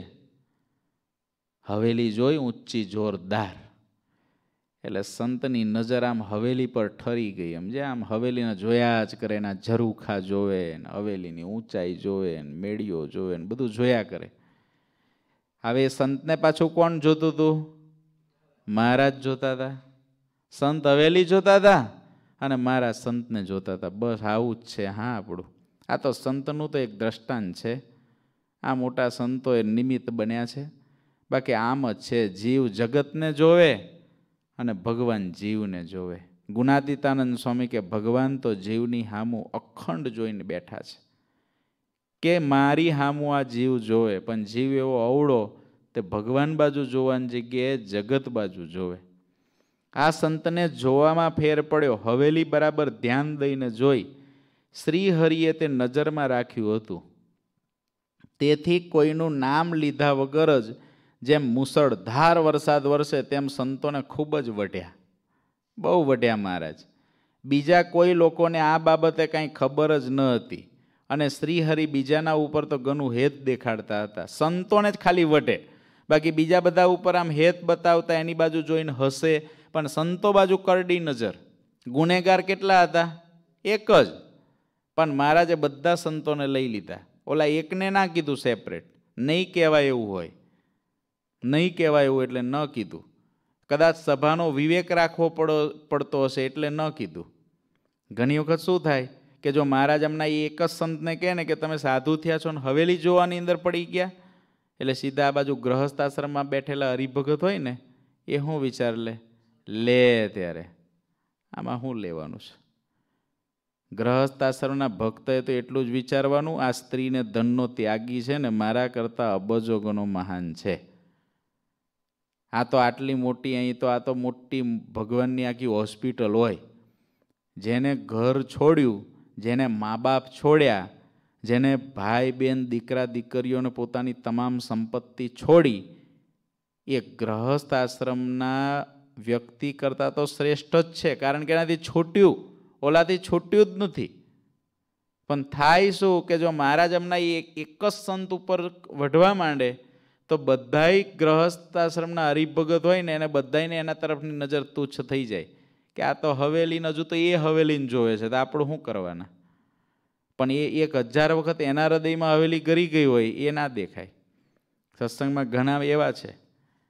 હવેલી જોઈ ઊંચી જોરદાર, એટલે સંતની નજર આમ હવેલી પર ઠરી ગઈ. એમ જે આમ હવેલીને જોયા જ કરે, એના ઝરૂખા જોવે, ને હવેલીની ઊંચાઈ જોવે, ને મેળીઓ જોવે, ને બધું જોયા કરે. હવે એ સંતને પાછું કોણ જોતું હતું? મહારાજ જોતા હતા. સંત હવેલી જોતા હતા અને મહારાજ સંતને જોતા હતા. બસ આવું જ છે. હા, આપણું આ તો સંતનું તો એક દ્રષ્ટાંત છે. આ મોટા સંતો એ નિમિત્ત બન્યા છે. બાકી આમ જ છે, જીવ જગતને જોવે અને ભગવાન જીવને જોવે. ગુણાતીતાનંદ સ્વામી કે ભગવાન તો જીવની હામું અખંડ જોઈને બેઠા છે, કે મારી હામું આ જીવ જોવે, પણ જીવ એવો અવળો તે ભગવાન બાજુ જોવાની જગ્યાએ જગત બાજુ જોવે. આ સંતને જોવામાં ફેર પડ્યો. હવેલી બરાબર ધ્યાન દઈને જોઈ. શ્રી હરિએ તે નજરમાં રાખ્યું હતું. તેથી કોઈનું નામ લીધા વગર જ જેમ મુસળધાર વરસાદ વરસે તેમ સંતોને ખૂબ જ વઢ્યા, બહુ વઢ્યા મહારાજ. બીજા કોઈ લોકોને આ બાબતે કાંઈ ખબર જ ન હતી અને શ્રીહરિ બીજાના ઉપર તો ઘણું હેત દેખાડતા હતા. સંતોને જ ખાલી વઢે, બાકી બીજા બધા ઉપર આમ હેત બતાવતા, એની બાજુ જોઈને હસે, પણ સંતો બાજુ કરડી નજર. ગુનેગાર કેટલા હતા? એક જ. પણ મહારાજે બધા સંતોને લઈ લીધા. ઓલા એકને ના કીધું સેપરેટ, નહીં કહેવાય એવું હોય, નહીં કહેવાય એવું એટલે ન કીધું. કદાચ સભાનો વિવેક રાખવો પડો પડતો હશે એટલે ન કીધું. ઘણી વખત શું થાય કે જો મહારાજ એમના એક જ સંતને કહે ને કે તમે સાધુ થયા છો ને હવેલી જોવાની અંદર પડી ગયા, એટલે સીધા આ બાજુ ગ્રહસ્થ આશ્રમમાં બેઠેલા હરિભગત હોય ને, એ શું વિચાર લે લે ત્યારે આમાં શું લેવાનું છે? ગ્રહસ્થ આશ્રમના ભક્તએ તો એટલું જ વિચારવાનું, આ સ્ત્રીને ધનનો ત્યાગી છે ને મારા કરતાં અબજો ગણો મહાન છે. આ તો આટલી મોટી, અહીં તો આ તો મોટી ભગવાનની આખી હોસ્પિટલ હોય. જેને ઘર છોડ્યું, જેને મા બાપ છોડ્યા, જેને ભાઈ બહેન દીકરા દીકરીઓને પોતાની તમામ સંપત્તિ છોડી, એ ગ્રહસ્થ આશ્રમના વ્યક્તિ કરતાં તો શ્રેષ્ઠ જ છે. કારણ કે એનાથી છૂટ્યું, ઓલાથી છૂટ્યું જ નથી. પણ થાય શું કે જો મહારાજ એમના એક એક જ સંત ઉપર વઢવા માંડે તો બધાય ગ્રહસ્થ આશ્રમના હરિભગત હોય ને એને બધાને એના તરફની નજર તુચ્છ થઈ જાય કે આ તો હવેલીને, હજુ તો એ હવેલીને જોવે છે, તો આપણે શું કરવાના? પણ એ એક હજાર વખત એના હૃદયમાં હવેલી ગરી ગઈ હોય એ ના દેખાય. સત્સંગમાં ઘણા એવા છે,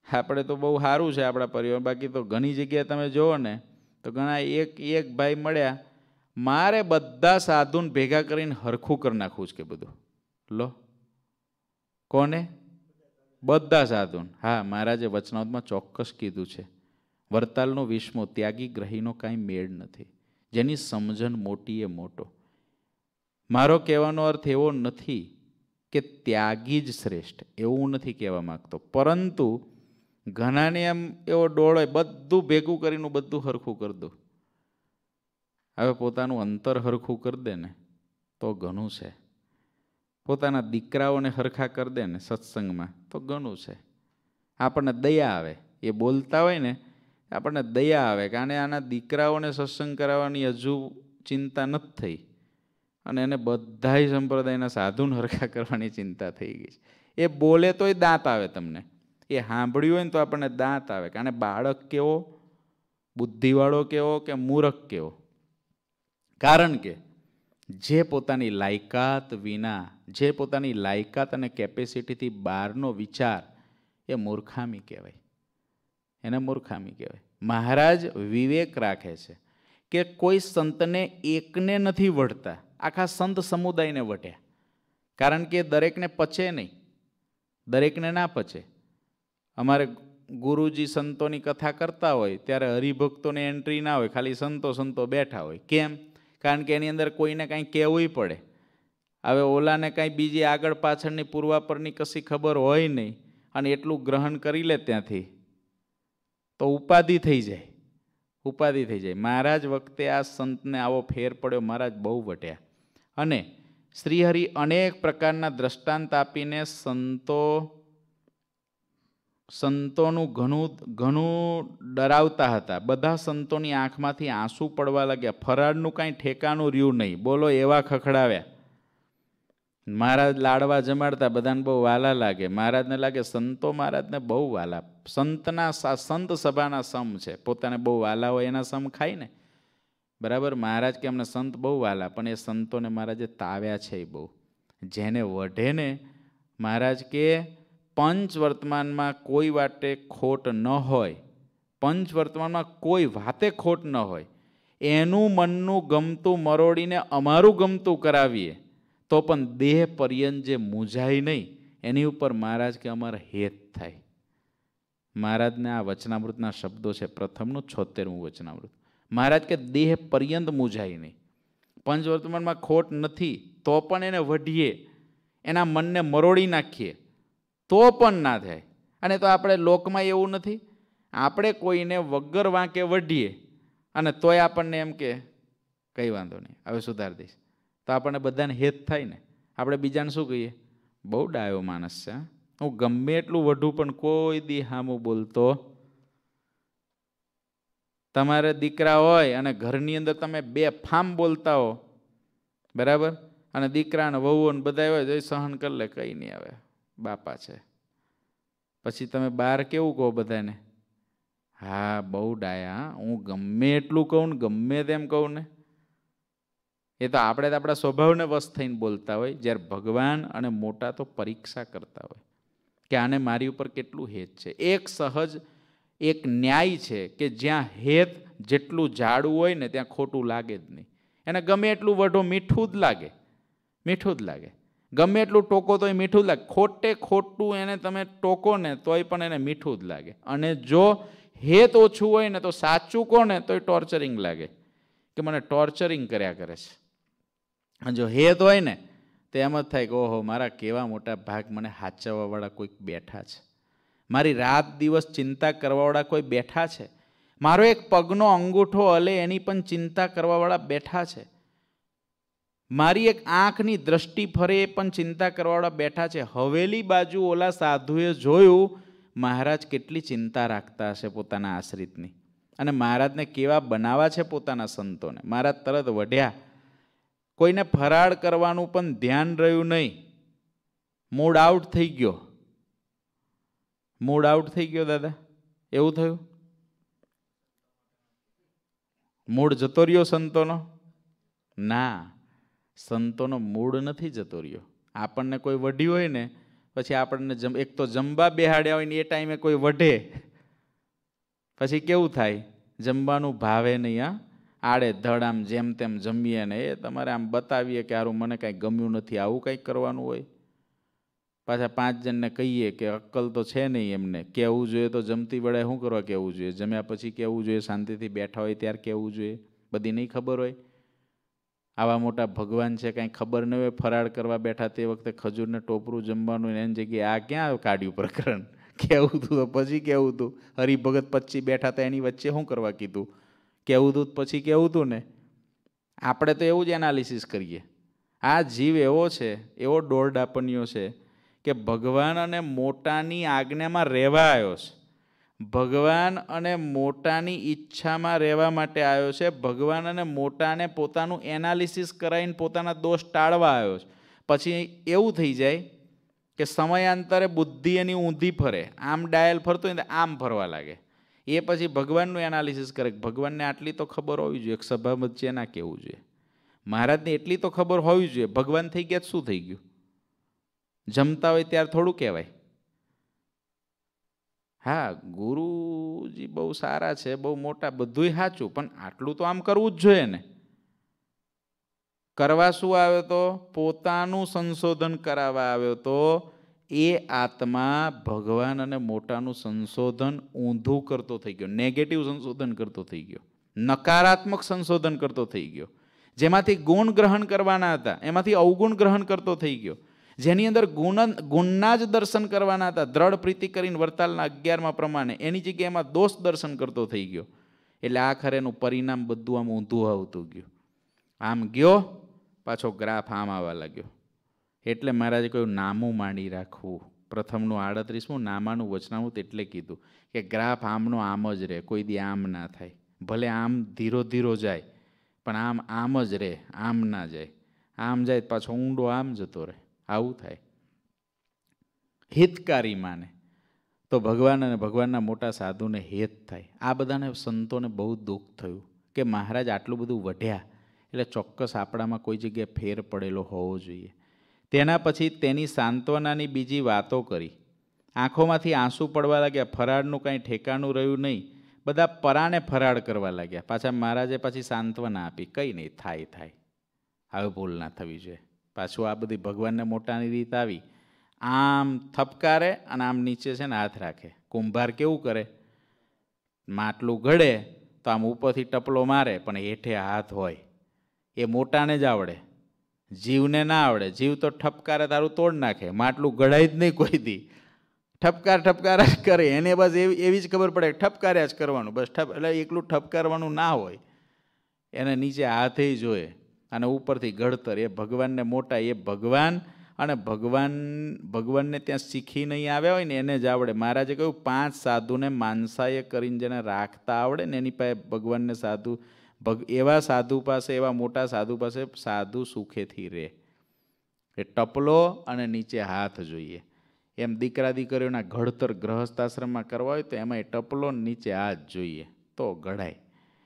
આપણે તો બહુ સારું છે આપણા પરિવાર. બાકી તો ઘણી જગ્યાએ તમે જુઓ ને તો ઘણા એક એક ભાઈ મળ્યા, મારે બધા સાધુને ભેગા કરીને હરખું કરી નાખવું છે કે બધું. લો કોને? બધા સાધુને. હા, મહારાજે વચનામૃતમાં ચોક્કસ કીધું છે, વરતાલનો વિષ્મો ત્યાગી ગ્રહીનો કાંઈ મેળ નથી, જેની સમજણ મોટી એ મોટો. મારો કહેવાનો અર્થ એવો નથી કે ત્યાગી જ શ્રેષ્ઠ, એવું નથી કહેવા માગતો, પરંતુ ઘણાને એમ એવો ડોળ હોય બધું ભેગું કરીને બધું હરખું કરી દો. હવે પોતાનું અંતર હરખું કરી દે ને તો ઘણું છે. પોતાના દીકરાઓને હરખા કરી દે ને સત્સંગમાં તો ઘણું છે. આપણને દયા આવે, એ બોલતા હોય ને આપણને દયા આવે કે આને આના દીકરાઓને સત્સંગ કરાવવાની હજુ ચિંતા નથી થઈ અને એને બધાય સંપ્રદાયના સાધુને હરખા કરવાની ચિંતા થઈ ગઈ છે. એ બોલે તોય દાંત આવે તમને, એ સાંભળ્યું હોય ને તો આપણને દાંત આવે કે આને બાળક કેવો, બુદ્ધિવાળો કેવો કે મૂર્ખ કેવો. કારણ કે જે પોતાની લાયકાત વિના, જે પોતાની લાયકાત અને કેપેસિટીથી બહારનો વિચાર, એ મૂર્ખામી કહેવાય, એને મૂર્ખામી કહેવાય. મહારાજ વિવેક રાખે છે કે કોઈ સંતને એકને નથી વઢતા, આખા સંત સમુદાયને વઢ્યા. કારણ કે દરેકને પચે નહીં, દરેકને ના પચે. અમારે ગુરુજી સંતોની કથા કરતા હોય ત્યારે હરિભક્તોને એન્ટ્રી ના હોય, ખાલી સંતો સંતો બેઠા હોય. કેમ? કારણ કે એની અંદર કોઈને કાંઈ કહેવું પડે. હવે ઓલાને કાંઈ બીજી આગળ પાછળની પૂર્વાપરની કશી ખબર હોય નહીં અને એટલું ગ્રહણ કરી લે ત્યાંથી તો ઉપાધિ થઈ જાય, ઉપાધિ થઈ જાય. મહારાજ વખતે આ સંતને આવો ફેર પડ્યો, મહારાજ બહુ વટ્યા. અને શ્રીહરિ અનેક પ્રકારના દ્રષ્ટાંત આપીને સંતો સંતોનું ઘણું ઘણું ડરાવતા હતા. બધા સંતોની આંખમાંથી આંસુ પડવા લાગ્યા. ફરાળનું કાંઈ ઠેકાનું રહ્યું નહીં. બોલો એવા ખખડાવ્યા. મહારાજ લાડવા જમાડતા, બધાને બહુ વાલા લાગે. મહારાજને લાગે સંતો મહારાજને બહુ વાલા, સંતના સંત સભાના સમ છે, પોતાને બહુ વાલા હોય એના સમ ખાય ને. બરાબર, મહારાજ કે અમને સંત બહુ વાલા, પણ એ સંતોને મહારાજે તાવ્યા છે એ બહુ. જેને વઢે ને મહારાજ કે પંચ વર્તમાનમાં કોઈ વાતે ખોટ ન હોય, પંચ વર્તમાનમાં કોઈ વાતે ખોટ ન હોય, એનું મનનું ગમતું મરોડીને અમારું ગમતું કરાવીએ તો પણ દેહ પર્યંત જે મૂંઝાય નહીં એની ઉપર મહારાજ કે અમારે હેત થાય. મહારાજને આ વચનામૃતના શબ્દો છે, પ્રથમનું છોતેરમું વચનામૃત. મહારાજ કે દેહ પર્યંત મૂંઝાય નહીં, પંચવર્તમાનમાં ખોટ નથી તો પણ એને વઢીએ, એના મનને મરોડી નાખીએ તો પણ ના થાય. અને તો આપણે લોકમાં એવું નથી, આપણે કોઈને વગર વાંકે વઢીએ અને તોય આપણને એમ કે કંઈ વાંધો નહીં, હવે સુધારી દઈશ, તો આપણને બધાને હેત થાય ને. આપણે બીજાને શું કહીએ? બહુ ડાયો માણસ છે, હું ગમે એટલું વઢું પણ કોઈ દી હામું બોલતો. તમારે દીકરા હોય અને ઘરની અંદર તમે બે ફામ બોલતા હો, બરાબર, અને દીકરા ને વહુ ને બધા હોય તો સહન કરી લે, કંઈ નહીં, આવે બાપા છે. પછી તમે બહાર કેવું કહો બધાને? હા બહુ ડાયા, હું ગમે એટલું કહું ને ગમે તેમ કહું ને. એ તો આપણે આપણા સ્વભાવને વશ થઈને બોલતા હોય, જ્યારે ભગવાન અને મોટા તો પરીક્ષા કરતા હોય કે આને મારી ઉપર કેટલું હેત છે. એક સહજ એક ન્યાય છે કે જ્યાં હેત જેટલું જાડું હોય ને ત્યાં ખોટું લાગે જ નહીં. એને ગમે એટલું વઢો મીઠું જ લાગે, મીઠું જ લાગે. ગમે એટલું ટોકો તોય મીઠું જ લાગે. ખોટે ખોટું એને તમે ટોકો ને તોય પણ એને મીઠું જ લાગે. અને જો હેત ઓછું હોય ને તો સાચું કહો ને તોય ટોર્ચરિંગ લાગે કે મને ટોર્ચરિંગ કર્યા કરે છે. અને જો હેત હોય ને તો એમ જ થાય કે ઓહો, મારા કેવા મોટા ભાગ મને હાચવવાવાળા કોઈક બેઠા છે, મારી રાત દિવસ ચિંતા કરવાવાળા કોઈ બેઠા છે, મારો એક પગનો અંગૂઠો હલે એની પણ ચિંતા કરવાવાળા બેઠા છે, મારી એક આંખની દ્રષ્ટિ ફરે એ પણ ચિંતા કરવાવાળા બેઠા છે. હવેલી બાજુ ઓલા સાધુએ જોયું મહારાજ કેટલી ચિંતા રાખતા હશે પોતાના આશ્રિતની, અને મહારાજને કેવા બનાવવા છે પોતાના સંતોને. મહારાજ તરત વઢ્યા. કોઈને ફરાળ કરવાનું પણ ધ્યાન રહ્યું નહીં, મૂડ આઉટ થઈ ગયો, મૂડ આઉટ થઈ ગયો. દાદા એવું થયું? મૂડ જતો રહ્યો સંતોનો? ના, સંતોનો મૂડ નથી જતો રહ્યો. આપણને કોઈ વઢ્યું હોય ને પછી આપણને જમ એક તો જમવા બેહાડ્યા હોય ને એ ટાઈમે કોઈ વઢે, પછી કેવું થાય? જમવાનું ભાવે નહીં. હા, આડે ધડ આમ જેમ તેમ જમીએ ને એ તમારે આમ બતાવીએ કે હારું મને કાંઈ ગમ્યું નથી, આવું કંઈક કરવાનું હોય. પાછા પાંચ જણને કહીએ કે અક્કલ તો છે નહીં એમને, કહેવું જોઈએ તો જમતી વેળાએ શું કરવા કહેવું જોઈએ? જમ્યા પછી કહેવું જોઈએ, શાંતિથી બેઠા હોય ત્યારે કહેવું જોઈએ. બધી નહીં ખબર હોય. આવા મોટા ભગવાન છે, કાંઈ ખબર ન હોય, ફરાળ કરવા બેઠા તે વખતે ખજૂરને ટોપરું જમવાનું એની જગ્યાએ આ ક્યાં કાઢ્યું પ્રકરણ? કહેવું હતું તો પછી કહેવું હતું. હરિભગત પચી બેઠા હતા એની વચ્ચે શું કરવા કીધું? કહેવું હતું પછી કહેવું હતું ને. આપણે તો એવું જ એનાલિસિસ કરીએ. આ જીવ એવો છે, એવો દોરડાપનિયો છે કે ભગવાન અને મોટાની આજ્ઞામાં રહેવા આવ્યો છે. ભગવાન અને મોટાની ઈચ્છામાં રહેવા માટે આવ્યો છે. ભગવાન અને મોટાને પોતાનું એનાલિસિસ કરાવીને પોતાના દોષ ટાળવા આવ્યો છે. પછી એવું થઈ જાય કે સમયાંતરે બુદ્ધિ એની ઊંધી ફરે, આમ ડાયલ ફરતો હોય ને આમ ફરવા લાગે. એ પછી ભગવાનનું એનાલિસિસ કરે કે ભગવાનને આટલી તો ખબર હોવી જોઈએ, સભા વચ્ચે ના કહેવું જોઈએ. મહારાજને એટલી તો ખબર હોવી જોઈએ, ભગવાન થઈ ગયા શું થઈ ગયું? જમતા હોય ત્યારે થોડું કહેવાય. હા, ગુરુજી બહુ સારા છે, બહુ મોટા, બધુંય સાચું, પણ આટલું તો આમ કરવું જ જોઈએ ને. કરવા શું આવ્યો તો? પોતાનું સંશોધન કરાવવા આવ્યો તો. એ આત્મા ભગવાન અને મોટાનું સંશોધન ઊંધું કરતો થઈ ગયો, નેગેટિવ સંશોધન કરતો થઈ ગયો, નકારાત્મક સંશોધન કરતો થઈ ગયો. જેમાંથી ગુણ ગ્રહણ કરવાના હતા એમાંથી અવગુણ ગ્રહણ કરતો થઈ ગયો. જેની અંદર ગુણ ગુણના જ દર્શન કરવાના હતા, દ્રઢ પ્રીતિ કરીને વરતાલના અગિયારમાં પ્રમાણે, એની જગ્યાએ એમાં દોષ દર્શન કરતો થઈ ગયો. એટલે આખરે એનું પરિણામ બધું આમ ઊંધું આવતું ગયું. આમ ગયો પાછો ગ્રાફ આમ આવવા લાગ્યો. એટલે મહારાજે કહ્યું નામું માંડી રાખવું. પ્રથમનું આડત્રીસમું નામાનું વચનામૃત એટલે કીધું કે ગ્રાફ આમનો આમ જ રહે, કોઈ દી આમ ના થાય. ભલે આમ ધીરો ધીરો જાય પણ આમ આમ જ રહે, આમ ના જાય. આમ જાય પાછો ઊંડો આમ જતો રહે, આવું થાય. હિતકારી માને તો ભગવાન અને ભગવાનના મોટા સાધુને હેત થાય. આ બધાને સંતોને બહુ દુઃખ થયું કે મહારાજ આટલું બધું વઢ્યા એટલે ચોક્કસ આપણામાં કોઈ જગ્યાએ ફેર પડેલો હોવો જોઈએ. તેના પછી તેની સાંત્વનાની બીજી વાતો કરી. આંખોમાંથી આંસુ પડવા લાગ્યા. ફરાળનું કાંઈ ઠેકાણું રહ્યું નહીં. બધા પરાણે ફરાળ કરવા લાગ્યા. પાછા મહારાજે પછી સાંત્વના આપી, કંઈ નહીં, થાય થાય, હવે ભૂલ ના થવી જોઈએ. પાછું આ બધી ભગવાનને મોટાની રીત આવી. આમ થપકારે અને આમ નીચે છે ને હાથ રાખે. કુંભાર કેવું કરે? માટલું ઘડે તો આમ ઉપરથી ટપલો મારે પણ હેઠે હાથ હોય. એ મોટાને જ આવડે, જીવને ના આવડે. જીવ તો ઠપકારે તારું તોડ નાખે, માટલું ઘડાય જ નહીં કોઈ દી. ઠપકાર ઠપકાર જ કરે. એને બસ એવી એવી જ ખબર પડે ઠપકાર્યા જ કરવાનું, બસ. ઠપ એટલે એકલું ઠપકારવાનું ના હોય, એને નીચે હાથે જોઈએ અને ઉપરથી ઘડતર. એ ભગવાનને મોટા, એ ભગવાન અને ભગવાન ભગવાનને ત્યાં શીખી નહીં આવ્યા હોય ને એને જ આવડે. મહારાજે કહ્યું પાંચ સાધુને માનસાએ કરીને જેને રાખતા આવડે ને એની પાસે ભગવાનને સાધુ ભગ એવા સાધુ પાસે, એવા મોટા સાધુ પાસે સાધુ સુખેથી રહે. એ ટપલો અને નીચે હાથ જોઈએ. એમ દીકરા દીકરીઓના ઘડતર ગ્રહસ્થાશ્રમમાં કરવા હોય તો એમાં એ ટપલો નીચે હાથ જોઈએ તો ઘડાય.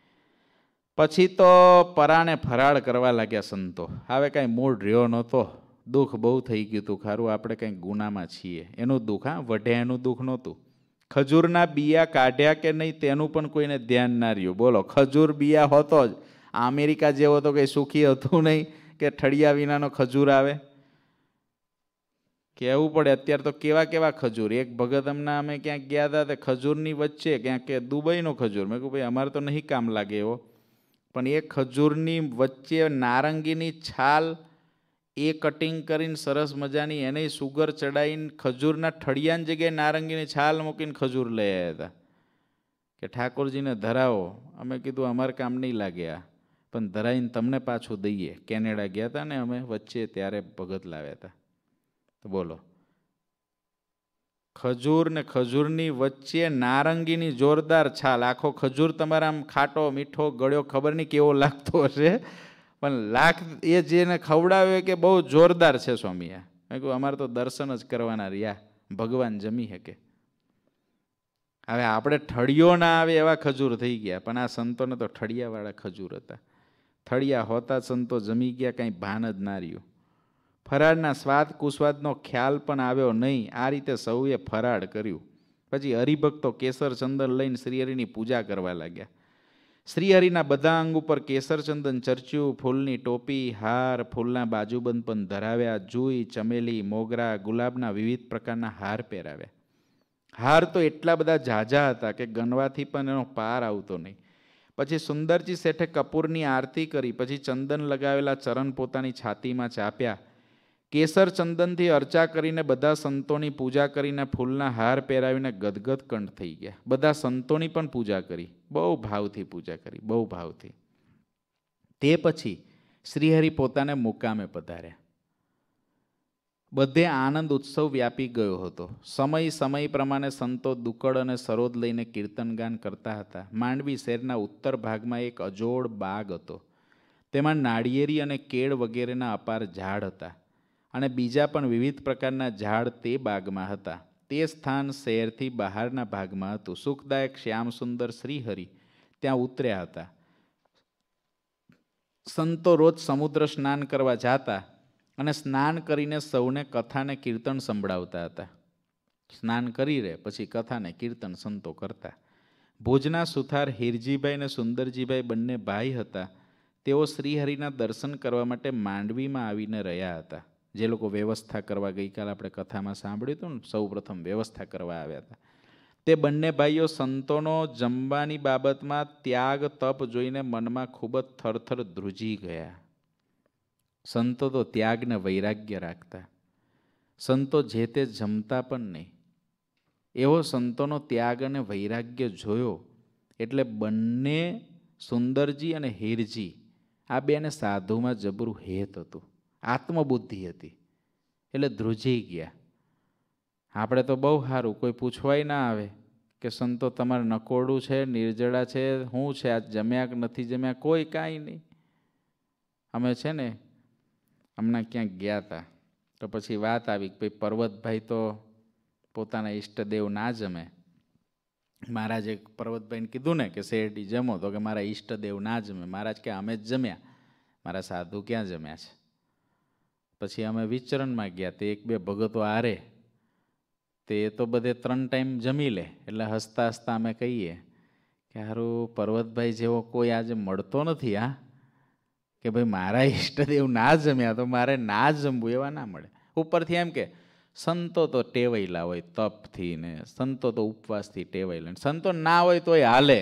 પછી તો પરાણે ફરાળ કરવા લાગ્યા સંતો. હવે કાંઈ મૂળ રહ્યો નહોતો. દુઃખ બહુ થઈ ગયું હતું. ખારું આપણે કંઈક ગુનામાં છીએ એનું દુઃખ. હા, વઢ્યા એનું દુઃખ નહોતું. ખજૂરના બિયા કાઢ્યા કે નહીં તેનું પણ કોઈને ધ્યાન ના રહ્યું. બોલો, ખજૂર બિયા હોતો જ અમેરિકા જેવો તો કંઈ સુખી હતું નહીં કે ઠળિયા વિનાનો ખજૂર આવે. કહેવું પડે અત્યારે તો કેવા કેવા ખજૂર. એક ભગત હમણાં અમે ક્યાંક ગયા હતા તે ખજૂરની વચ્ચે ક્યાંક કે દુબઈનો ખજૂર. મેં કહ્યું ભાઈ અમારે તો નહીં કામ લાગે એવો, પણ એ ખજૂરની વચ્ચે નારંગીની છાલ એ કટિંગ કરીને સરસ મજાની એને સુગર ચડાવીને ખજૂરના ઠળિયાની જગ્યાએ નારંગીની છાલ મૂકીને ખજૂર લઈ આવ્યા હતા કે ઠાકોરજીને ધરાવો. અમે કીધું અમારે કામ નહીં લાગે આ, પણ ધરાવીને તમને પાછું દઈએ. કેનેડા ગયા હતા ને અમે વચ્ચે, ત્યારે ભગત લાવ્યા હતા. તો બોલો, ખજૂર ને ખજૂરની વચ્ચે નારંગીની જોરદાર છાલ. આખો ખજૂર તમારા આમ ખાટો મીઠો ગળ્યો ખબર નહીં કેવો લાગતો હશે, પણ લાખ એ જેને ખવડાવે કે બહુ જોરદાર છે સ્વામી. મેં કહ્યું અમારે તો દર્શન જ કરવાના રહ્યા, ભગવાન જમી શકે. હવે આપણે ઠળિયો ના આવે એવા ખજૂર થઈ ગયા, પણ આ સંતોને તો ઠળિયાવાળા ખજૂર હતા. થળિયા હોતા સંતો જમી ગયા, કાંઈ ભાન જ ના રહ્યું. ફરાળના સ્વાદ કુસ્વાદનો ખ્યાલ પણ આવ્યો નહીં. આ રીતે સૌએ ફરાળ કર્યું. પછી હરિભક્તો કેસર ચંદન લઈને શ્રીહરિની પૂજા કરવા લાગ્યા. શ્રીહરિના બધા અંગ ઉપર કેસર ચંદન ચર્ચ્યું, ફૂલની ટોપી, હાર, ફૂલના બાજુબંધ પણ ધરાવ્યા, જુઈ, ચમેલી, મોગરા, ગુલાબના વિવિધ પ્રકારના હાર પહેરાવ્યા. હાર તો એટલા બધા ઝાઝા હતા કે ગણવાથી પણ એનો પાર આવતો નહીં. પછી સુંદરજી શેઠે કપૂરની આરતી કરી. પછી ચંદન લગાવેલા ચરણ પોતાની છાતીમાં ચાપ્યા. કેસર ચંદનથી અર્ચા કરીને બધા સંતોની પૂજા કરીને ફૂલના હાર પહેરાવીને ગદગદ કંઠ થઈ ગયા. બધા સંતોની પણ પૂજા કરી, બહુ ભાવથી પૂજા કરી, બહુ ભાવથી. તે પછી શ્રીહરિ પોતાને મુકામે પધાર્યા. બધે આનંદ ઉત્સવ વ્યાપી ગયો હતો. સમય સમય પ્રમાણે સંતો દુકડ અને સરોદ લઈને કીર્તનગાન કરતા હતા. માંડવી શહેરના ઉત્તર ભાગમાં એક અજોડ બાગ હતો. તેમાં નાળિયેરી અને કેળ વગેરેના અપાર ઝાડ હતા અને બીજા પણ વિવિધ પ્રકારના ઝાડ તે બાગમાં હતા. તે સ્થાન શહેરથી બહારના ભાગમાં હતું. સુખદાયક શ્યામ સુંદર શ્રીહરિ ત્યાં ઉતર્યા હતા. સંતો રોજ સમુદ્ર સ્નાન કરવા જાતા અને સ્નાન કરીને સૌને કથાને કીર્તન સંભળાવતા હતા. સ્નાન કરી રહે પછી કથાને કીર્તન સંતો કરતા. ભુજના સુથાર હિરજીભાઈ અને સુંદરજીભાઈ બંને ભાઈ હતા. તેઓ શ્રીહરિના દર્શન કરવા માટે માંડવીમાં આવીને રહ્યા હતા. જે લોકો વ્યવસ્થા કરવા ગઈકાલે આપણે કથામાં સાંભળ્યું હતું ને, સૌ પ્રથમ વ્યવસ્થા કરવા આવ્યા હતા. તે બંને ભાઈઓ સંતોનો જમવાની બાબતમાં ત્યાગ તપ જોઈને મનમાં ખૂબ જ થરથર ધ્રુજી ગયા. સંતો તો ત્યાગને વૈરાગ્ય રાખતા. સંતો જે તે જમતા પણ નહીં. એવો સંતોનો ત્યાગ અને વૈરાગ્ય જોયો એટલે બંને સુંદરજી અને હીરજી આ બેને સાધુમાં જબરું હેત હતું, આત્મબુદ્ધિ હતી એટલે ધ્રુજી ગયા. આપણે તો બહુ સારું, કોઈ પૂછવાય ના આવે કે સંતો તમારે નકોરડું છે, નિર્જળા છે, શું છે, આજ જમ્યા કે નથી જમ્યા, કોઈ કાંઈ નહીં. અમે છે ને હમણાં ક્યાંક ગયા હતા તો પછી વાત આવી કે ભાઈ પર્વતભાઈ તો પોતાના ઈષ્ટદેવ ના જમે. મહારાજે પર્વતભાઈને કીધું ને કે શેરડી જમો, તો કે મારા ઈષ્ટદેવ ના જમે. મહારાજ કે અમે જ જમ્યા, મારા સાધુ ક્યાં જમ્યા છે. પછી અમે વિચરણમાં ગયા. તે એક બે ભગતો આરે, તે તો બધે ત્રણ ટાઈમ જમી લે. એટલે હસતા હસતા અમે કહીએ કે હારું પર્વતભાઈ જેવો કોઈ આજે મળતો નથી. હા, કે ભાઈ મારા ઈષ્ટદેવ ના જમ્યા તો મારે ના જમવું, એવા ના મળે. ઉપરથી એમ કે સંતો તો ટેવાયેલા હોય તપથી ને, સંતો તો ઉપવાસથી ટેવાયેલા. સંતો ના હોય તોય હાલે,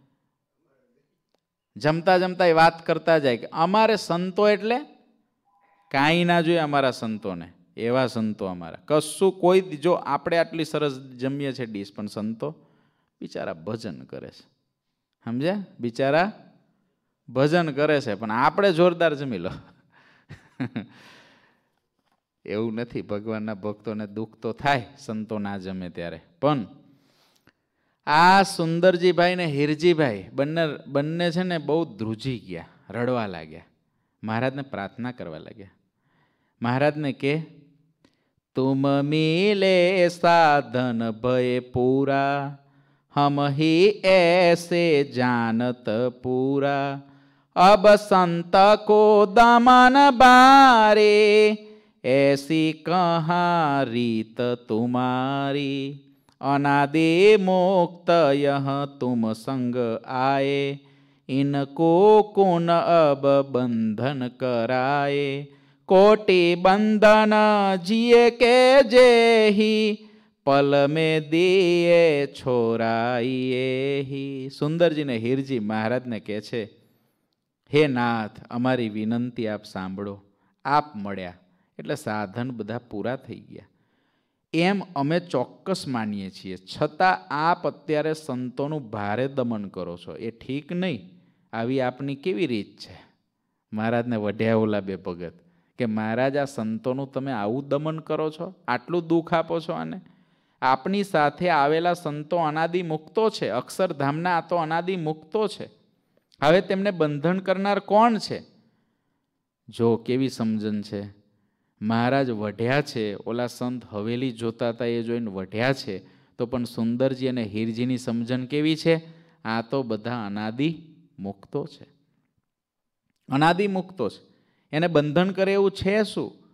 જમતા જમતા એ વાત કરતા જાય કે અમારે સંતો એટલે કાંઈ ના જોઈએ અમારા સંતોને. એવા સંતો અમારા કશું કોઈ, જો આપણે આટલી સરસ જમીએ છીએ ડીશ, પણ સંતો બિચારા ભજન કરે છે. સમજ્યા? બિચારા ભજન કરે છે પણ આપણે જોરદાર જમી લો. એવું નથી. ભગવાનના ભક્તોને દુઃખ તો થાય સંતો ના જમે ત્યારે. પણ આ સુંદરજીભાઈ ને હિરજીભાઈ બંને બંને છે ને બહુ ધ્રુજી ગયા, રડવા લાગ્યા. મહારાજને પ્રાર્થના કરવા લાગ્યા. મહારાજને કે તુમ મિલે સાધન ભય પૂરા, હમ હી ऐसे जानत पूरा, अब संत को दमन बारे, ऐसी कहाँ રીત तुम्हारी, अनादि मुक्त यह तुम संग आए, इनको कुन अब बंधन कराए, कोटि बंधन जिए के जेही, पल में दिए छोराइए ही. સુંદરજી ને હીરજી મહારાજને કહે છે, હે નાથ, અમારી વિનંતી આપ સાંભળો. આપ મળ્યા એટલે સાધન બધા પૂરા થઈ ગયા એમ અમે ચોક્કસ માનીએ છીએ. છતાં આપ અત્યારે સંતોનું ભારે દમન કરો છો, એ ઠીક નહીં. આવી આપની કેવી રીત છે? મહારાજને વઢ્યા ઓલા બે ભગત કે મહારાજ આ સંતોનું તમે આવું દમન કરો છો, આટલું દુઃખ આપો છો આને. આપની સાથે આવેલા સંતો અનાદિ મુક્તો છે, અક્ષરધામના આ તો અનાદિ મુક્તો છે. હવે તેમને બંધન કરનાર કોણ છે? જો કેવી સમજણ છે. મહારાજ વઢ્યા છે, ઓલા સંત હવેલી જોતા હતા એ જોઈને વઢ્યા છે, તો પણ સુંદરજી અને હીરજીની સમજણ કેવી છે? આ તો બધા અનાદિ મુક્તો છે, અનાદિ મુક્તો છે. એને બંધન કરે એવું છે શું?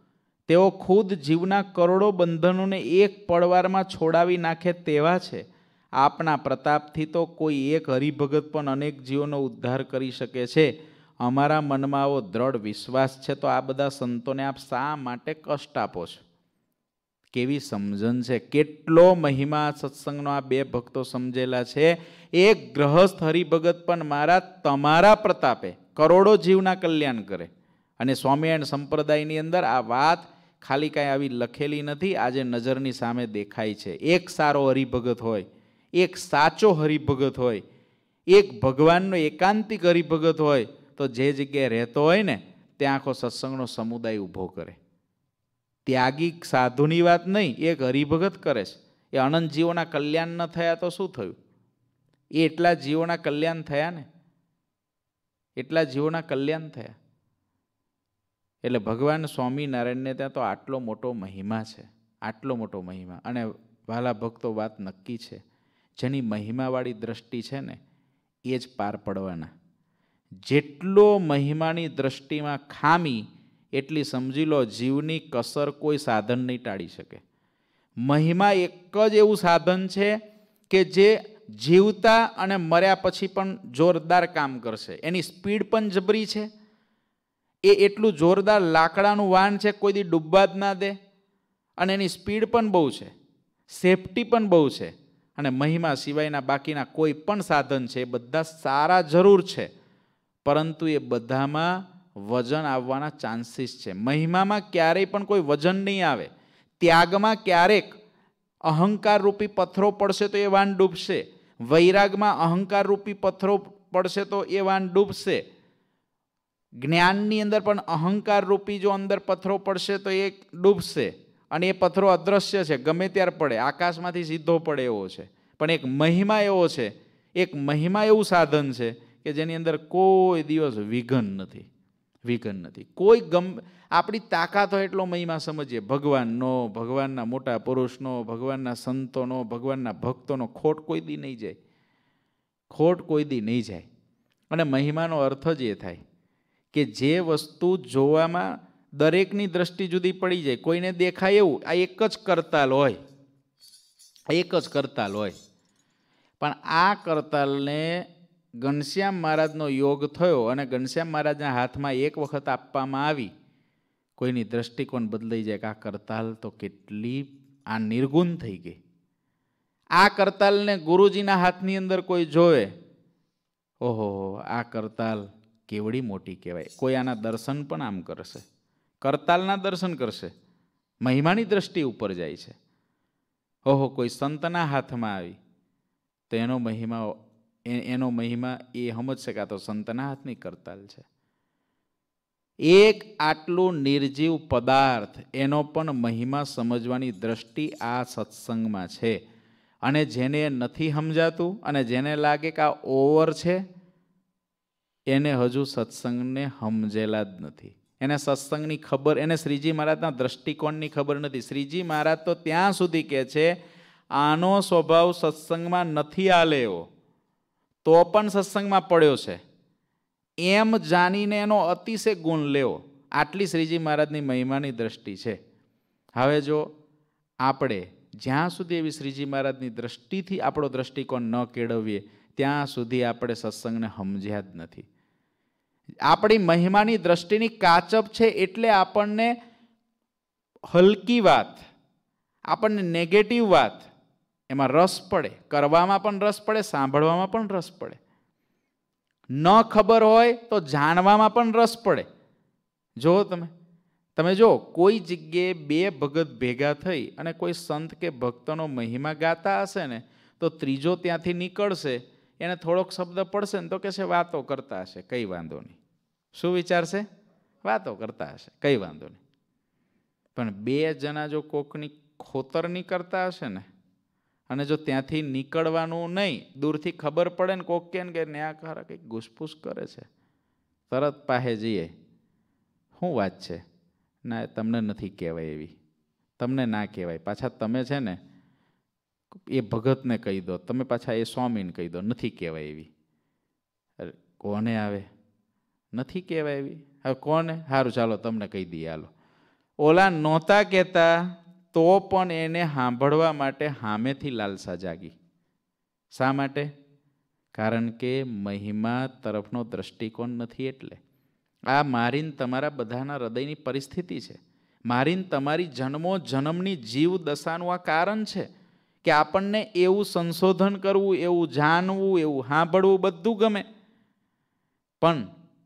તેઓ ખુદ જીવના કરોડો બંધનોને એક પળવારમાં છોડાવી નાખે તેવા છે. આપના પ્રતાપથી તો કોઈ એક હરિભગત પણ અનેક જીવોનો ઉદ્ધાર કરી શકે છે. અમારા મનમાં આવો દ્રઢ વિશ્વાસ છે, તો આ બધા સંતોને આપ શા માટે કષ્ટ આપો છો? કેવી સમજણ છે! કેટલો મહિમા સત્સંગનો આ બે ભક્તો સમજેલા છે. એક ગ્રહસ્થ હરિભગત પણ મારા તમારા પ્રતાપે કરોડો જીવના કલ્યાણ કરે. અને સ્વામિનારાયણ સંપ્રદાયની અંદર આ વાત ખાલી કાંઈ આવી લખેલી નથી, આજે નજરની સામે દેખાય છે. એક સારો હરિભગત હોય, એક સાચો હરિભગત હોય, એક ભગવાનનો એકાંતિક હરિભગત હોય, તો જે જગ્યાએ રહેતો હોય ને ત્યાં આખો સત્સંગનો સમુદાય ઊભો કરે. ત્યાગી સાધુની વાત નહીં, એક હરિભગત કરે છે. એ અનંત જીવોના કલ્યાણ ન થયા તો શું થયું? એ એટલા જીવોના કલ્યાણ થયા ને, એટલા જીવોના કલ્યાણ થયા. એટલે ભગવાન સ્વામિનારાયણને ત્યાં તો આટલો મોટો મહિમા છે, આટલો મોટો મહિમા. અને વાલા ભક્તો, વાત નક્કી છે, જેની મહિમાવાળી દ્રષ્ટિ છે ને એ જ પાર પડવાના. જેટલો મહિમાની દ્રષ્ટિમાં ખામી, એટલી સમજી લો જીવની કસર કોઈ સાધન નહીં ટાળી શકે. મહિમા એક જ એવું સાધન છે કે જે જીવતા અને મર્યા પછી પણ જોરદાર કામ કરશે. એની સ્પીડ પણ જબરી છે. એ એટલું જોરદાર લાકડાનું વાહન છે, કોઈ દી ડૂબવા જ ના દે. અને એની સ્પીડ પણ બહુ છે, સેફટી પણ બહુ છે. અને મહિમા સિવાયના બાકીના કોઈ પણ સાધન છે એ બધા સારા જરૂર છે, પરંતુ એ બધામાં વજન આવવાના ચાન્સીસ છે. મહિમામાં ક્યારેય પણ કોઈ વજન નહીં આવે. ત્યાગમાં ક્યારેક અહંકાર રૂપી પથ્થરો પડશે તો એ વાન ડૂબશે. વૈરાગમાં અહંકાર રૂપી પથ્થરો પડશે તો એ વાન ડૂબશે. જ્ઞાનની અંદર પણ અહંકાર રૂપી જો અંદર પથ્થરો પડશે તો એ ડૂબશે. અને એ પથ્થરો અદ્રશ્ય છે, ગમે ત્યારે પડે, આકાશમાંથી સીધો પડે એવો છે. પણ એક મહિમા એવો છે, એક મહિમા એવું સાધન છે કે જેની અંદર કોઈ દિવસ વિઘન નથી, વિઘન નથી. કોઈ ગમ આપણી તાકાત હોય એટલો મહિમા સમજીએ. ભગવાનનો, ભગવાનના મોટા પુરુષનો, ભગવાનના સંતોનો, ભગવાનના ભક્તોનો ખોટ કોઈ દી નહીં જાય, ખોટ કોઈ દી નહીં જાય. અને મહિમાનો અર્થ જ એ થાય કે જે વસ્તુ જોવામાં દરેકની દ્રષ્ટિ જુદી પડી જાય. કોઈને દેખાય એવું આ એક જ કરતાલ હોય, એક જ કરતાલ હોય, પણ આ કરતાલને ઘનશ્યામ મહારાજનો યોગ થયો અને ઘનશ્યામ મહારાજના હાથમાં એક વખત આપવામાં આવી, કોઈની દ્રષ્ટિકોણ બદલાઈ જાય કે આ કરતાલ તો કેટલી આ નિર્ગુણ થઈ ગઈ. આ કરતાલને ગુરુજીના હાથની અંદર કોઈ જોવે, ઓહો આ કરતાલ કેવડી મોટી કહેવાય. કોઈ આના દર્શન પણ આમ કરશે, કરતાલના દર્શન કરશે, મહિમાની દ્રષ્ટિ ઉપર જાય છે. ઓહો કોઈ સંતના હાથમાં આવી તો એનો મહિમા એનો મહિમા એ સમજશે કે આ તો સંતના હાથની કરતાલ છે. એક આટલું નિર્જીવ પદાર્થ, એનો પણ મહિમા સમજવાની દ્રષ્ટિ આ સત્સંગમાં છે. અને જેને નથી સમજાતું અને જેને લાગે કે આ ઓવર છે, એને હજુ સત્સંગને સમજેલા જ નથી. એને સત્સંગની ખબર, એને શ્રીજી મહારાજના દ્રષ્ટિકોણની ખબર નથી. શ્રીજી મહારાજ તો ત્યાં સુધી કહે છે આનો સ્વભાવ સત્સંગમાં નથી આલે એવો, તો પણ સત્સંગમાં પડ્યો છે, એમ જાણીને એનો અતિશય ગુણ લેવો. આટલી શ્રીજી મહારાજની મહિમાની દ્રષ્ટિ છે. હવે જો આપણે જ્યાં સુધી એવી શ્રીજી મહારાજની દ્રષ્ટિથી આપણો દ્રષ્ટિકોણ ન કેળવીએ ત્યાં સુધી આપણે સત્સંગને સમજ્યા જ નથી. આપણી મહિમાની દ્રષ્ટિની કાચપ છે એટલે આપણને હલકી વાત, આપણને નેગેટિવ વાત એમાં રસ પડે, કરવામાં પણ રસ પડે, સાંભળવામાં પણ રસ પડે. ન ખબર હોય તો જાણવામાં પણ રસ પડે. જો તમે તમે જો કોઈ જગ્યાએ બે ભગત ભેગા થઈ અને કોઈ સંત કે ભક્તનો મહિમા ગાતા હશે ને, તો ત્રીજો ત્યાંથી નીકળશે, એને થોડોક શબ્દ પડશે ને તો કહેશે વાતો કરતા હશે, કંઈ વાંધો નહીં. શું વિચારશે? વાતો કરતા હશે, કંઈ વાંધો નહીં. પણ બે જણા જો કોકની ખોતરની કરતા હશે ને, અને જો ત્યાંથી નીકળવાનું નહીં, દૂરથી ખબર પડે ને કોક કે કે ન્યા ખરા કંઈક ઘૂસપૂસ કરે છે, તરત પાસે જઈએ, શું વાત છે? ના તમને નથી કહેવાય એવી, તમને ના કહેવાય. પાછા તમે છે ને એ ભગતને કહી દો, તમે પાછા એ સ્વામીને કહી દો નથી કહેવાય એવી. કોને આવે નથી કહેવાય એવી? હવે કોને? સારું ચાલો તમને કહી દઈએ, હાલો ઓલા નહોતા કહેતા તો પણ એને સાંભળવા માટે સામેથી લાલસા જાગી. શા માટે? કારણ કે મહિમા તરફનો દ્રષ્ટિકોણ નથી. એટલે આ મારીને તમારા બધાના હૃદયની પરિસ્થિતિ છે. મારીને તમારી જન્મો જન્મની જીવ દશાનું આ કારણ છે કે આપણને એવું સંશોધન કરવું, એવું જાણવું, એવું સાંભળવું બધું ગમે. પણ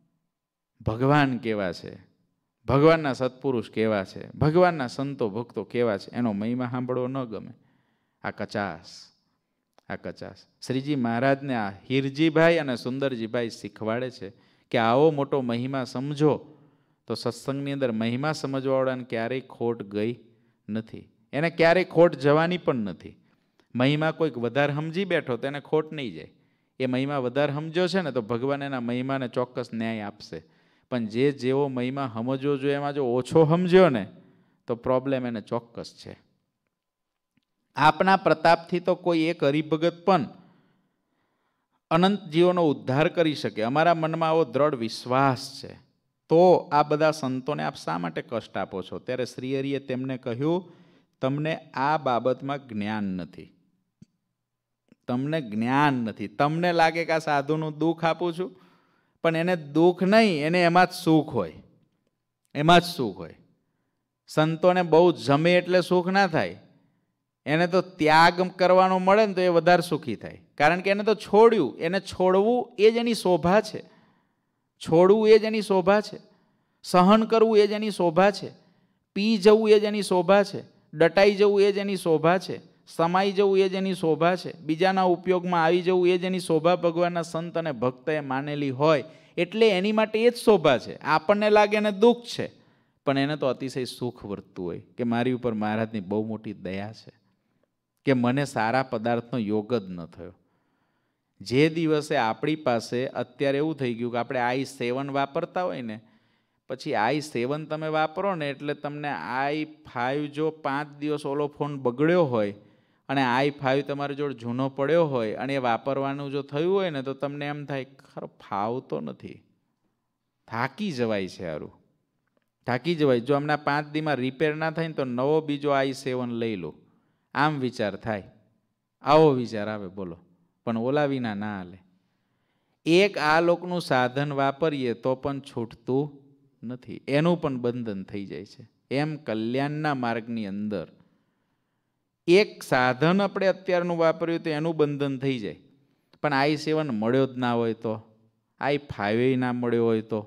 ભગવાન કેવા છે, ભગવાનના સત્પુરુષ કેવા છે, ભગવાનના સંતો ભક્તો કેવા છે, એનો મહિમા સાંભળવો ન ગમે. આ કચાસ, આ કચાસ શ્રીજી મહારાજને આ હીરજીભાઈ અને સુંદરજીભાઈ શીખવાડે છે કે આવો મોટો મહિમા સમજો તો સત્સંગની અંદર મહિમા સમજવાવાળાને ક્યારેય ખોટ ગઈ નથી, એને ક્યારેય ખોટ જવાની પણ નથી. મહિમા કોઈક વધારે સમજી બેઠો તો એને ખોટ નહીં જાય. એ મહિમા વધારે સમજો છે ને તો ભગવાન એના મહિમાને ચોક્કસ ન્યાય આપશે. પણ જે જેવો મહિમા સમજવો જોઈએ એમાં જો ઓછો સમજ્યો ને તો પ્રોબ્લેમ એને ચોક્કસ છે. આપના પ્રતાપથી તો કોઈ એક હરિભગત પણ અનંત જીવોનો ઉદ્ધાર કરી શકે, અમારા મનમાં આવો દ્રઢ વિશ્વાસ છે. તો આ બધા સંતોને આપ શા માટે કષ્ટ આપો છો? ત્યારે શ્રીહરિએ તેમને કહ્યું, તમને આ બાબતમાં જ્ઞાન નથી, તમને જ્ઞાન નથી. તમને લાગે કે આ સાધુનું દુઃખ આપું છું, પણ એને દુઃખ નહીં, એને એમાં જ સુખ હોય, એમાં જ સુખ હોય. સંતોને બહુ જમે એટલે સુખ ના થાય, એને તો ત્યાગ કરવાનો મળે ને તો એ વધારે સુખી થાય. કારણ કે એને તો છોડ્યું, એને છોડવું એ જ એની શોભા છે. છોડવું એ જ એની શોભા છે. સહન કરવું એ જ એની શોભા છે. પી જવું એ જ એની શોભા છે. ડટાઈ જવું એ જ એની શોભા છે. સમાઈ જવું એ જ એની શોભા છે. બીજાના ઉપયોગમાં આવી જવું એ જ એની શોભા ભગવાનના સંત અને ભક્તએ માનેલી હોય એટલે એની માટે એ જ શોભા છે. આપણને લાગે એને દુઃખ છે, પણ એને તો અતિશય સુખ વર્તતું હોય કે મારી ઉપર મહારાજની બહુ મોટી દયા છે કે મને સારા પદાર્થનો યોગ જ ન થયો. જે દિવસે આપણી પાસે અત્યારે એવું થઈ ગયું કે આપણે આઈ સેવન વાપરતા હોય ને, પછી આઈ સેવન તમે વાપરો ને એટલે તમને આઈ ફાઈવ જો પાંચ દિવસ ઓલો ફોન બગડ્યો હોય અને આઈ ફાઈવ તમારી જોડે જૂનો પડ્યો હોય અને એ વાપરવાનું જો થયું હોય ને તો તમને એમ થાય ખરો ફાવતો નથી, થાકી જવાય છે. સારું થાકી જવાય. જો હમણાં પાંચ દીમાં રિપેર ના થાય ને તો નવો બીજો આઈ સેવન લઈ લો, આમ વિચાર થાય, આવો વિચાર આવે. બોલો, પણ ઓલા વિના ના હાલે. એક આ લોકનું સાધન વાપરીએ તો પણ છૂટતું નથી, એનું પણ બંધન થઈ જાય છે. એમ કલ્યાણના માર્ગની અંદર એક સાધન આપણે અત્યારનું વાપર્યું તો એનું બંધન થઈ જાય, પણ આઈ સેવન મળ્યો જ ના હોય તો, આઈ ફાઈવે ના મળ્યો હોય તો,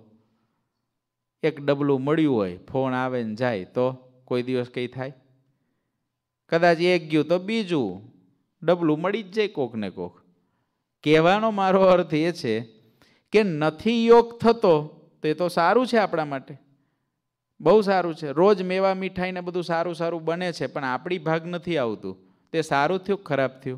એક ડબલું મળ્યું હોય, ફોન આવે ને જાય તો કોઈ દિવસ કંઈ થાય? કદાચ એક ગયું તો બીજું ડબલું મળી જ જાય કોક ને કોક. કહેવાનો મારો અર્થ એ છે કે નથી યોગ થતો તો એ તો સારું છે આપણા માટે, બહુ સારું છે. રોજ મેવા મીઠાઈ ને બધું સારું સારું બને છે, પણ આપણી ભાગ નથી આવતું. તે સારું થયું ખરાબ થયું?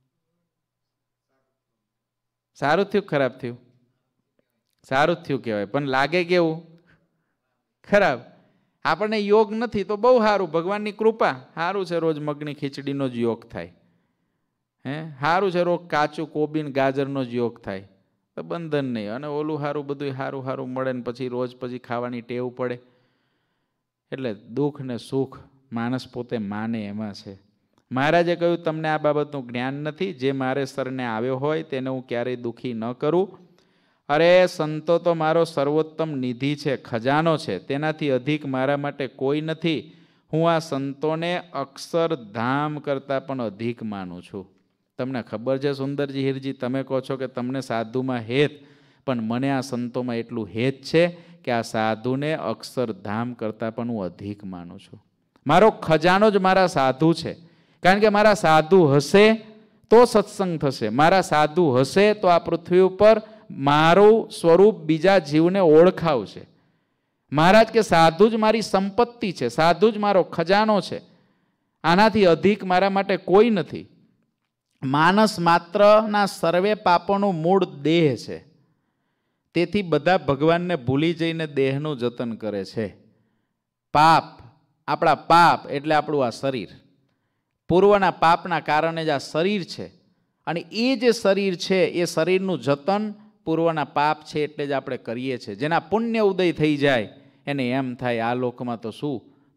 સારું થયું ખરાબ થયું? સારું જ થયું કહેવાય, પણ લાગે કેવું? ખરાબ. આપણને યોગ નથી તો બહુ સારું, ભગવાનની કૃપા, સારું છે રોજ મગની ખીચડીનો જ યોગ થાય, હે સારું છે રોજ કાચું કોબીન ગાજરનો જ યોગ થાય, તો બંધન નહીં. અને ઓલું સારું બધું સારું સારું મળે ને પછી રોજ પછી ખાવાની ટેવ પડે. એટલે દુઃખ ને સુખ માણસ પોતે માને એમાં છે. મહારાજે કહ્યું તમને આ બાબતનું જ્ઞાન નથી, જે મારે શરણે આવ્યો હોય તેને હું ક્યારેય દુઃખી ન કરું. અરે સંતો તો મારો સર્વોત્તમ નિધિ છે, ખજાનો છે, તેનાથી અધિક મારા માટે કોઈ નથી. હું આ સંતોને અક્ષરધામ કરતાં પણ અધિક માનું છું. તમને ખબર છે સુંદરજી હીરજી, તમે કહો છો કે તમને સાધુમાં હેત, પણ મને આ સંતોમાં એટલું હેત છે કે આ સાધુને અક્ષરધામ કરતાં પણ હું અધિક માનું છું. મારો ખજાનો જ મારા સાધુ છે, કારણ કે મારા સાધુ હશે તો સત્સંગ થશે, મારા સાધુ હશે તો આ પૃથ્વી ઉપર મારું સ્વરૂપ બીજા જીવને ઓળખાવશે. મહારાજ કે સાધુ જ મારી સંપત્તિ છે, સાધુ જ મારો ખજાનો છે, આનાથી અધિક મારા માટે કોઈ નથી. માનસ માત્રના સર્વે પાપોનું મૂળ દેહ છે, તેથી બધા ભગવાનને ભૂલી જઈને દેહનું જતન કરે છે. પાપ, આપણા પાપ એટલે આપણું આ શરીર, પૂર્વના પાપના કારણે જ આ શરીર છે, અને એ જે શરીર છે એ શરીરનું જતન પૂર્વના પાપ છે એટલે જ આપણે કરીએ છીએ. જેના પુણ્ય ઉદય થઈ જાય એને એમ થાય આ લોકમાં તો શું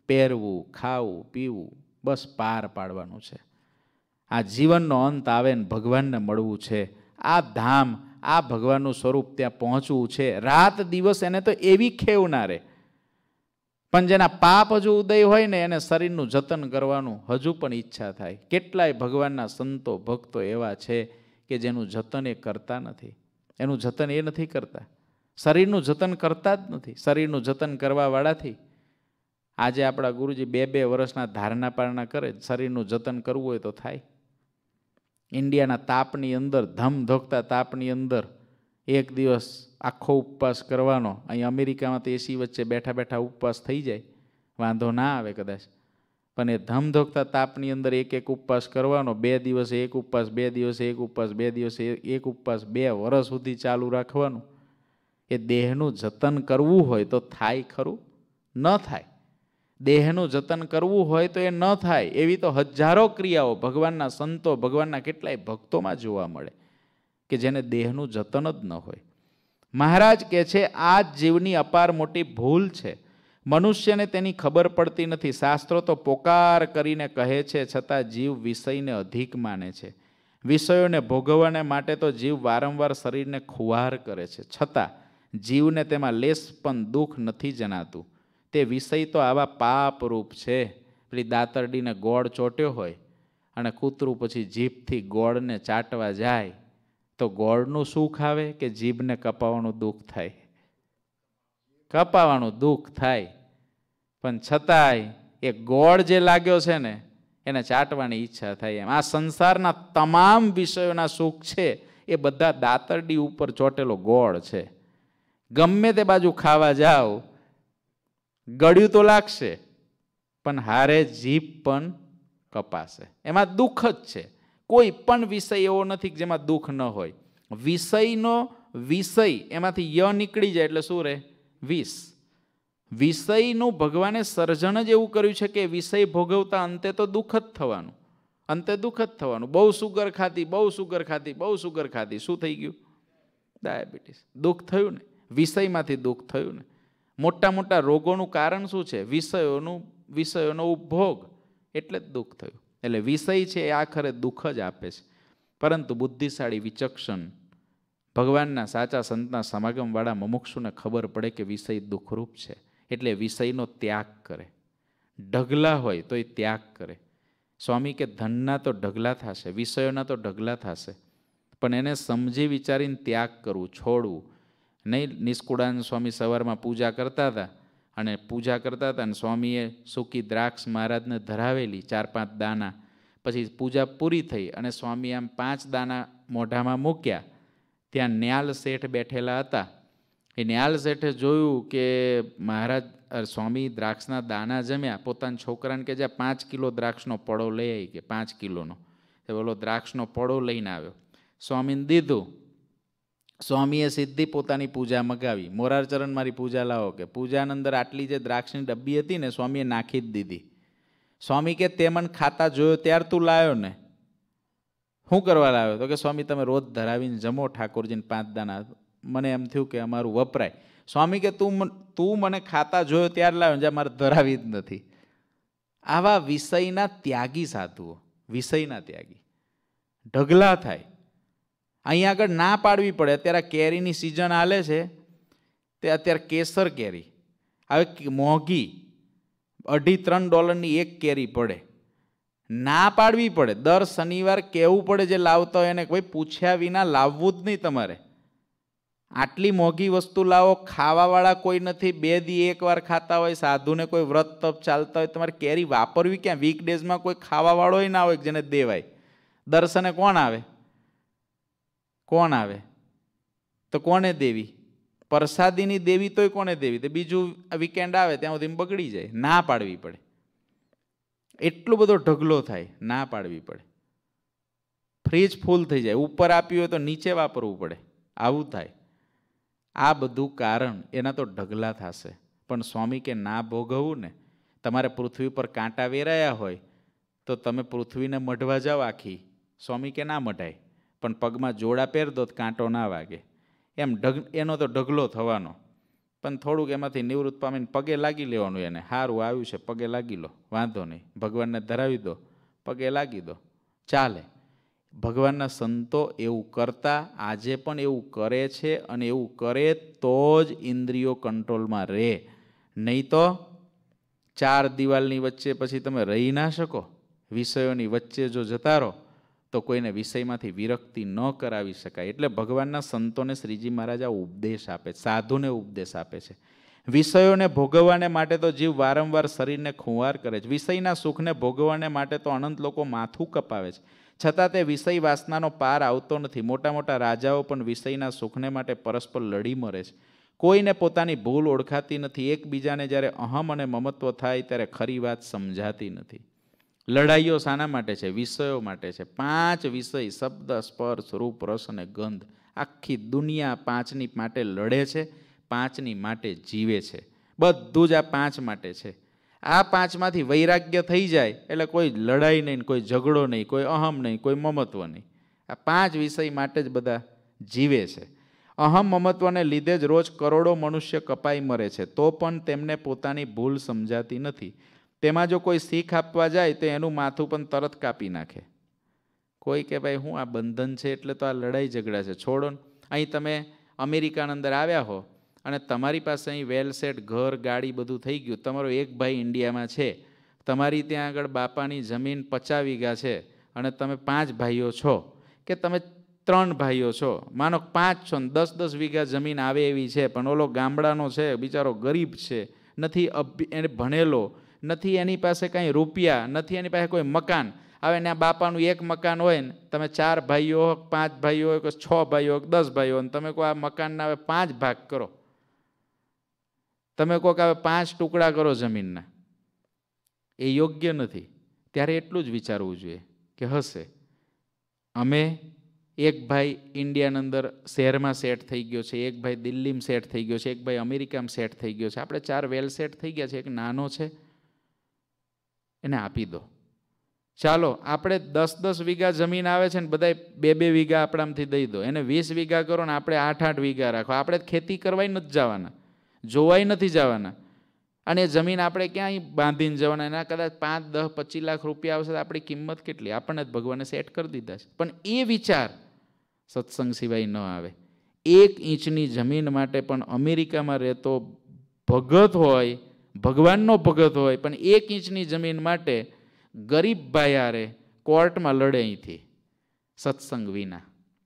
પહેરવું, ખાવું, પીવું, બસ પાર પાડવાનું છે. આ જીવનનો અંત આવે ને ભગવાનને મળવું છે. આ ધામ, આ ભગવાનનું સ્વરૂપ ત્યાં પહોંચવું છે. રાત દિવસ એને તો એવી ખેવ ના રહે. પણ જેના પાપ હજુ ઉદય હોય ને એને શરીરનું જતન કરવાનું હજુ પણ ઈચ્છા થાય. કેટલાય ભગવાનના સંતો ભક્તો એવા છે કે જેનું જતન એ કરતા નથી. એનું જતન એ નથી કરતા, શરીરનું જતન કરતા જ નથી. શરીરનું જતન કરવાવાળાથી આજે આપણા ગુરુજી બે બે વર્ષના ધારણા પારણા કરે. શરીરનું જતન કરવું હોય તો થાય. ઇન્ડિયાના તાપની અંદર, ધમધોકતા તાપની અંદર એક દિવસ આખો ઉપવાસ કરવાનો. અહીં અમેરિકામાં તો એસી વચ્ચે બેઠા બેઠા ઉપવાસ થઈ જાય, વાંધો ના આવે કદાચ. પણ એ ધમધોકતા તાપની અંદર એક એક ઉપવાસ કરવાનો. બે દિવસે એક ઉપવાસ, બે દિવસે એક ઉપવાસ, બે દિવસે એક ઉપવાસ, બે વર્ષ સુધી ચાલુ રાખવાનું. એ દેહનું જતન કરવું હોય તો થાય ખરું? ન થાય. દેહનું જતન કરવું હોય તો એ ન થાય. એવી તો હજારો ક્રિયાઓ ભગવાનના સંતો, ભગવાનના કેટલાય ભક્તોમાં જોવા મળે કે જેને દેહનું જતન જ ન હોય. મહારાજ કહે છે આ જ જીવની અપાર મોટી ભૂલ છે. મનુષ્યને તેની ખબર પડતી નથી. શાસ્ત્રો તો પોકાર કરીને કહે છે, છતાં જીવ વિષયને અધિક માને છે. વિષયોને ભોગવવાને માટે તો જીવ વારંવાર શરીરને ખુવાર કરે છે, છતાં જીવને તેમાં લેશ પણ દુઃખ નથી જણાતું. તે વિષય તો આવા પાપરૂપ છે. પેલી દાતરડીને ગોળ ચોટ્યો હોય અને કૂતરું પછી જીભથી ગોળને ચાટવા જાય તો ગોળનું સુખ આવે કે જીભને કપાવવાનું દુઃખ થાય? કપાવવાનું દુઃખ થાય. પણ છતાંય એ ગોળ જે લાગ્યો છે ને એને ચાટવાની ઈચ્છા થાય. એમ આ સંસારના તમામ વિષયોના સુખ છે એ બધા દાતરડી ઉપર ચોટેલો ગોળ છે. ગમે તે બાજુ ખાવા જાઓ ગળ્યું તો લાગશે, પણ હારે જીભ પણ કપાશે. એમાં દુઃખ જ છે. કોઈ પણ વિષય એવો નથી કે જેમાં દુઃખ ન હોય. વિષયનો વિષય એમાંથી ય નીકળી જાય એટલે શું રહે? વિષ. વિષયનું ભગવાને સર્જન જ એવું કર્યું છે કે વિષય ભોગવતા અંતે તો દુઃખ જ થવાનું. અંતે દુઃખ જ થવાનું. બહુ સુગર ખાધી, બહુ સુગર ખાધી, બહુ સુગર ખાધી, શું થઈ ગયું? ડાયાબિટીસ. દુઃખ થયું ને, વિષયમાંથી દુઃખ થયું ને. મોટા મોટા રોગોનું કારણ શું છે? વિષયોનું વિષયોનો ઉપભોગ, એટલે જ દુઃખ થયું. એટલે વિષય છે એ આખરે દુઃખ જ આપે છે. પરંતુ બુદ્ધિશાળી, વિચક્ષણ, ભગવાનના સાચા સંતના સમાગમવાળા મુમુક્ષુને ખબર પડે કે વિષય દુઃખરૂપ છે, એટલે વિષયનો ત્યાગ કરે. ઢગલા હોય તો એ ત્યાગ કરે. સ્વામી કે ધનના તો ઢગલા થશે, વિષયોના તો ઢગલા થશે, પણ એને સમજી વિચારીને ત્યાગ કરવું, છોડવું નહીં. નિષ્કુળાનંદ સ્વામી સવારમાં પૂજા કરતા હતા અને પૂજા કરતા હતા અને સ્વામીએ સૂકી દ્રાક્ષ મહારાજને ધરાવેલી ચાર પાંચ દાના. પછી પૂજા પૂરી થઈ અને સ્વામી આમ પાંચ દાના મોઢામાં મૂક્યા. ત્યાં ન્યાલ શેઠ બેઠેલા હતા. એ ન્યાલ શેઠે જોયું કે મહારાજ સ્વામી દ્રાક્ષના દાના જમ્યા. પોતાના છોકરાને કે જ્યાં પાંચ કિલો દ્રાક્ષનો પડો લઈ આવી, કે પાંચ કિલોનો એ બોલો દ્રાક્ષનો પડો લઈને આવ્યો. સ્વામીને દીધું. સ્વામીએ સીધી પોતાની પૂજા મગાવી. મોરારચરણ મારી પૂજા લાવો. કે પૂજાની અંદર આટલી જે દ્રાક્ષની ડબ્બી હતી ને સ્વામીએ નાખી જ દીધી. સ્વામી કે તે મને ખાતા જોયો ત્યાર તું લાવ્યો ને? શું કરવા લાવ્યો? તો કે સ્વામી તમે રોજ ધરાવીને જમો ઠાકોરજીને પાંચ દાના. મને એમ થયું કે અમારું વપરાય. સ્વામી કે તું તું મને ખાતા જોયો ત્યાર લાવ્યો, જ્યાં મારે ધરાવી જ નથી. આવા વિષયના ત્યાગી સાધુઓ, વિષયના ત્યાગી ઢગલા થાય. અહીંયા આગળ ના પાડવી પડે. અત્યારે કેરીની સિઝન હાલે છે તે અત્યારે કેસર કેરી હવે મોંઘી, અઢી ત્રણ ડોલરની એક કેરી પડે. ના પાડવી પડે. દર શનિવાર કહેવું પડે જે લાવતા હોય એને, કોઈ પૂછ્યા વિના લાવવું જ નહીં તમારે. આટલી મોંઘી વસ્તુ લાવો, ખાવાવાળા કોઈ નથી, બે દી એકવાર ખાતા હોય, સાધુને કોઈ વ્રત તપ ચાલતા હોય, તમારે કેરી વાપરવી ક્યાં? વીકડેઝમાં કોઈ ખાવાવાળો ના હોય જેને દેવાય. દર્શને કોણ આવે? કોણ આવે? તો કોને દેવી? પ્રસાદીની દેવી તોય કોને દેવી? તો બીજું વીકેન્ડ આવે ત્યાં સુધી બગડી જાય. ના પાડવી પડે. એટલો બધો ઢગલો થાય, ના પાડવી પડે. ફ્રીજ ફૂલ થઈ જાય, ઉપર આપ્યું હોય તો નીચે વાપરવું પડે, આવું થાય. આ બધું કારણ એના તો ઢગલા થશે. પણ સ્વામી કે ના ભોગવવું ને. તમારે પૃથ્વી પર કાંટા વેરાયા હોય તો તમે પૃથ્વીને મઢવા જાઓ આખી, સ્વામી કે ના મઢાય, પણ પગમાં જોડા પહેર દો તો કાંટો ના વાગે. એમ ઢગ એનો તો ઢગલો થવાનો. પણ થોડુંક એમાંથી નિવૃત્ત પામીને પગે લાગી લેવાનું. એને સારું આવ્યું છે, પગે લાગી લો, વાંધો નહીં, ભગવાનને ધરાવી દો, પગે લાગી દો, ચાલે. ભગવાનના સંતો એવું કરતા, આજે પણ એવું કરે છે, અને એવું કરે તો જ ઇન્દ્રિયો કંટ્રોલમાં રહે. નહીં તો ચાર દિવાલની વચ્ચે પછી તમે રહી ના શકો. વિષયોની વચ્ચે જો જતા રહો તો કોઈને વિષયમાંથી વિરક્તિ ન કરાવી શકાય. એટલે ભગવાનના સંતોને શ્રીજી મહારાજ આ ઉપદેશ આપે, સાધુને ઉપદેશ આપે છે. વિષયોને ભોગવવાને માટે તો જીવ વારંવાર શરીરને ખુંવાર કરે છે. વિષયના સુખને ભોગવવાને માટે તો અનંત લોકો માથું કપાવે છે, છતાં તે વિષય વાસનાનો પાર આવતો નથી. મોટા મોટા રાજાઓ પણ વિષયના સુખને માટે પરસ્પર લડી મરે છે. કોઈને પોતાની ભૂલ ઓળખાતી નથી. એકબીજાને જ્યારે અહમ અને મમત્વ થાય ત્યારે ખરી વાત સમજાતી નથી. લડાઈઓ શાના માટે છે? વિષયો માટે છે. પાંચ વિષય, શબ્દ, સ્પર્શ, રૂપ, રસ અને ગંધ. આખી દુનિયા પાંચની માટે લડે છે, પાંચની માટે જીવે છે. બધું જ આ પાંચ માટે છે. આ પાંચમાંથી વૈરાગ્ય થઈ જાય એટલે કોઈ લડાઈ નહીં, કોઈ ઝઘડો નહીં, કોઈ અહમ નહીં, કોઈ મમત્વ નહીં. આ પાંચ વિષય માટે જ બધા જીવે છે. અહમ મમત્વને લીધે જ રોજ કરોડો મનુષ્ય કપાઈ મરે છે, તો પણ તેમને પોતાની ભૂલ સમજાતી નથી. તેમાં જો કોઈ શીખ આપવા જાય તો એનું માથું પણ તરત કાપી નાખે. કોઈ કે ભાઈ હું આ બંધન છે એટલે તો આ લડાઈ ઝઘડા છે, છોડો ને. અહીં તમે અમેરિકાની અંદર આવ્યા હો અને તમારી પાસે અહીં વેલ સેટ ઘર, ગાડી બધું થઈ ગયું. તમારો એક ભાઈ ઇન્ડિયામાં છે, તમારી ત્યાં આગળ બાપાની જમીન પચાસ વીઘા છે અને તમે પાંચ ભાઈઓ છો, કે તમે ત્રણ ભાઈઓ છો, માનો પાંચ છો ને દસ દસ વીઘા જમીન આવે એવી છે, પણ ઓલો ગામડાનો છે, બિચારો ગરીબ છે, નથી એને ભણેલો નથી, એની પાસે કાંઈ રૂપિયા નથી, એની પાસે કોઈ મકાન. હવે એના બાપાનું એક મકાન હોય ને, તમે ચાર ભાઈઓ હો, પાંચ ભાઈઓ હોય, કે છ ભાઈઓ હોય, દસ ભાઈઓ હોય, તમે કહો આ મકાનના હવે પાંચ ભાગ કરો, તમે કહો કે હવે પાંચ ટુકડા કરો જમીનના, એ યોગ્ય નથી. ત્યારે એટલું જ વિચારવું જોઈએ કે હશે અમે એક ભાઈ ઇન્ડિયાની અંદર શહેરમાં સેટ થઈ ગયો છે, એક ભાઈ દિલ્હીમાં સેટ થઈ ગયો છે, એક ભાઈ અમેરિકામાં સેટ થઈ ગયો છે, આપણે ચાર વેલ સેટ થઈ ગયા છે, એક નાનો છે એને આપી દો. ચાલો આપણે દસ દસ વીઘા જમીન આવે છે ને બધા બે બે વીઘા આપણામાંથી દઈ દો, એને વીસ વીઘા કરો ને આપણે આઠ આઠ વીઘા રાખો. આપણે ખેતી કરવાય નથી જવાના, જોવાય નથી જવાના, અને એ જમીન આપણે ક્યાંય બાંધીને જવાના. એના કદાચ પાંચ દસ પચીસ લાખ રૂપિયા આવશે, આપણી કિંમત કેટલી? આપણને જ ભગવાને સેટ કરી દીધા છે. પણ એ વિચાર સત્સંગ સિવાય ન આવે. એક ઇંચની જમીન માટે પણ અમેરિકામાં રહેતો ભગત હોય, ભગવાનનો ભગત હોય, પણ એક ઇંચની જમીન માટે ગરીબ ભાઈ હારે કોર્ટમાં લડે અહીંથી સત્સંગ વિના.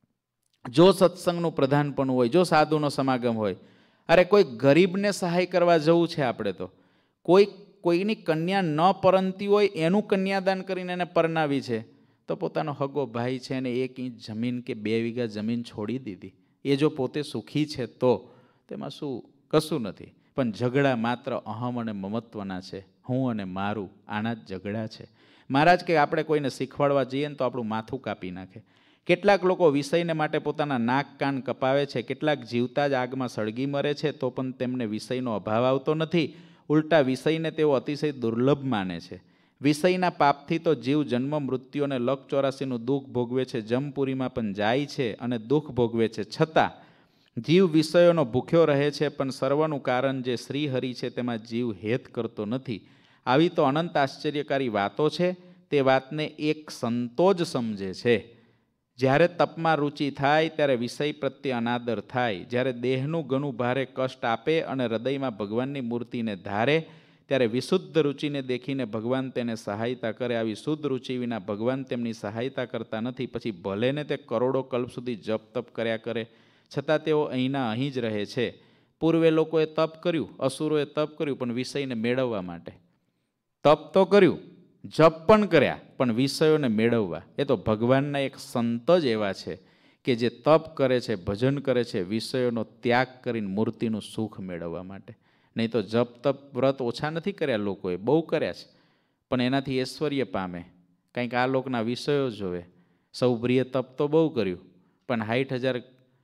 જો સત્સંગનું પ્રધાનપણું હોય, જો સાધુનો સમાગમ હોય, અરે કોઈ ગરીબને સહાય કરવા જવું છે આપણે, તો કોઈ કોઈની કન્યા ન પરણતી હોય એનું કન્યાદાન કરીને એને પરણાવી છે, તો પોતાનો હગો ભાઈ છે એને એક ઇંચ જમીન કે બે વીઘા જમીન છોડી દીધી. એ જો પોતે સુખી છે તો તેમાં શું? કશું નથી. પણ ઝઘડા માત્ર અહમ અને મમત્વના છે, હું અને મારું, આના જ ઝઘડા છે. મહારાજ કે આપણે કોઈને શીખવાડવા જઈએ ને તો આપણું માથું કાપી નાખે. કેટલાક લોકો વિષયને માટે પોતાના નાક કાન કપાવે છે, કેટલાક જીવતા જ આગમાં સળગી મરે છે, તો પણ તેમને વિષયનો અભાવ આવતો નથી. ઉલટા વિષયને તેઓ અતિશય દુર્લભ માને છે. વિષયના પાપથી તો જીવ જન્મ મૃત્યુ અને લક ચોરાસીનું દુઃખ ભોગવે છે, જમપુરીમાં પણ જાય છે અને દુઃખ ભોગવે છે. છતાં જીવ વિષયોનો ભૂખ્યો રહે છે, પણ સર્વનું કારણ જે શ્રીહરિ છે તેમાં જીવ હેત કરતો નથી. આવી તો અનંત આશ્ચર્યકારી વાતો છે. તે વાતને એક સંતો જ સમજે છે. જ્યારે તપમાં રુચિ થાય ત્યારે વિષય પ્રત્યે અનાદર થાય. જ્યારે દેહનું ઘણું ભારે કષ્ટ આપે અને હૃદયમાં ભગવાનની મૂર્તિને ધારે, ત્યારે વિશુદ્ધ રુચિને દેખીને ભગવાન તેને સહાયતા કરે. આવી શુદ્ધ રુચિ વિના ભગવાન તેમની સહાયતા કરતા નથી. પછી ભલે ને તે કરોડો કલ્પ સુધી જપ તપ કર્યા કરે, છતાં તેઓ અહીંના અહીં જ રહે છે. પૂર્વે લોકોએ તપ કર્યું, અસુરોએ તપ કર્યું, પણ વિષયને મેળવવા માટે. તપ તો કર્યું, જપ પણ કર્યા, પણ વિષયોને મેળવવા. એ તો ભગવાનના એક સંત જ એવા છે કે જે તપ કરે છે, ભજન કરે છે, વિષયોનો ત્યાગ કરીને મૂર્તિનું સુખ મેળવવા માટે. નહીં તો જપ તપ વ્રત ઓછા નથી કર્યા લોકોએ, બહુ કર્યા છે, પણ એનાથી ઐશ્વર્ય પામે, કંઈક આ લોકના વિષયો જોવે. સૌભ્રિય તપ તો બહુ કર્યું, પણ સાઠ હજાર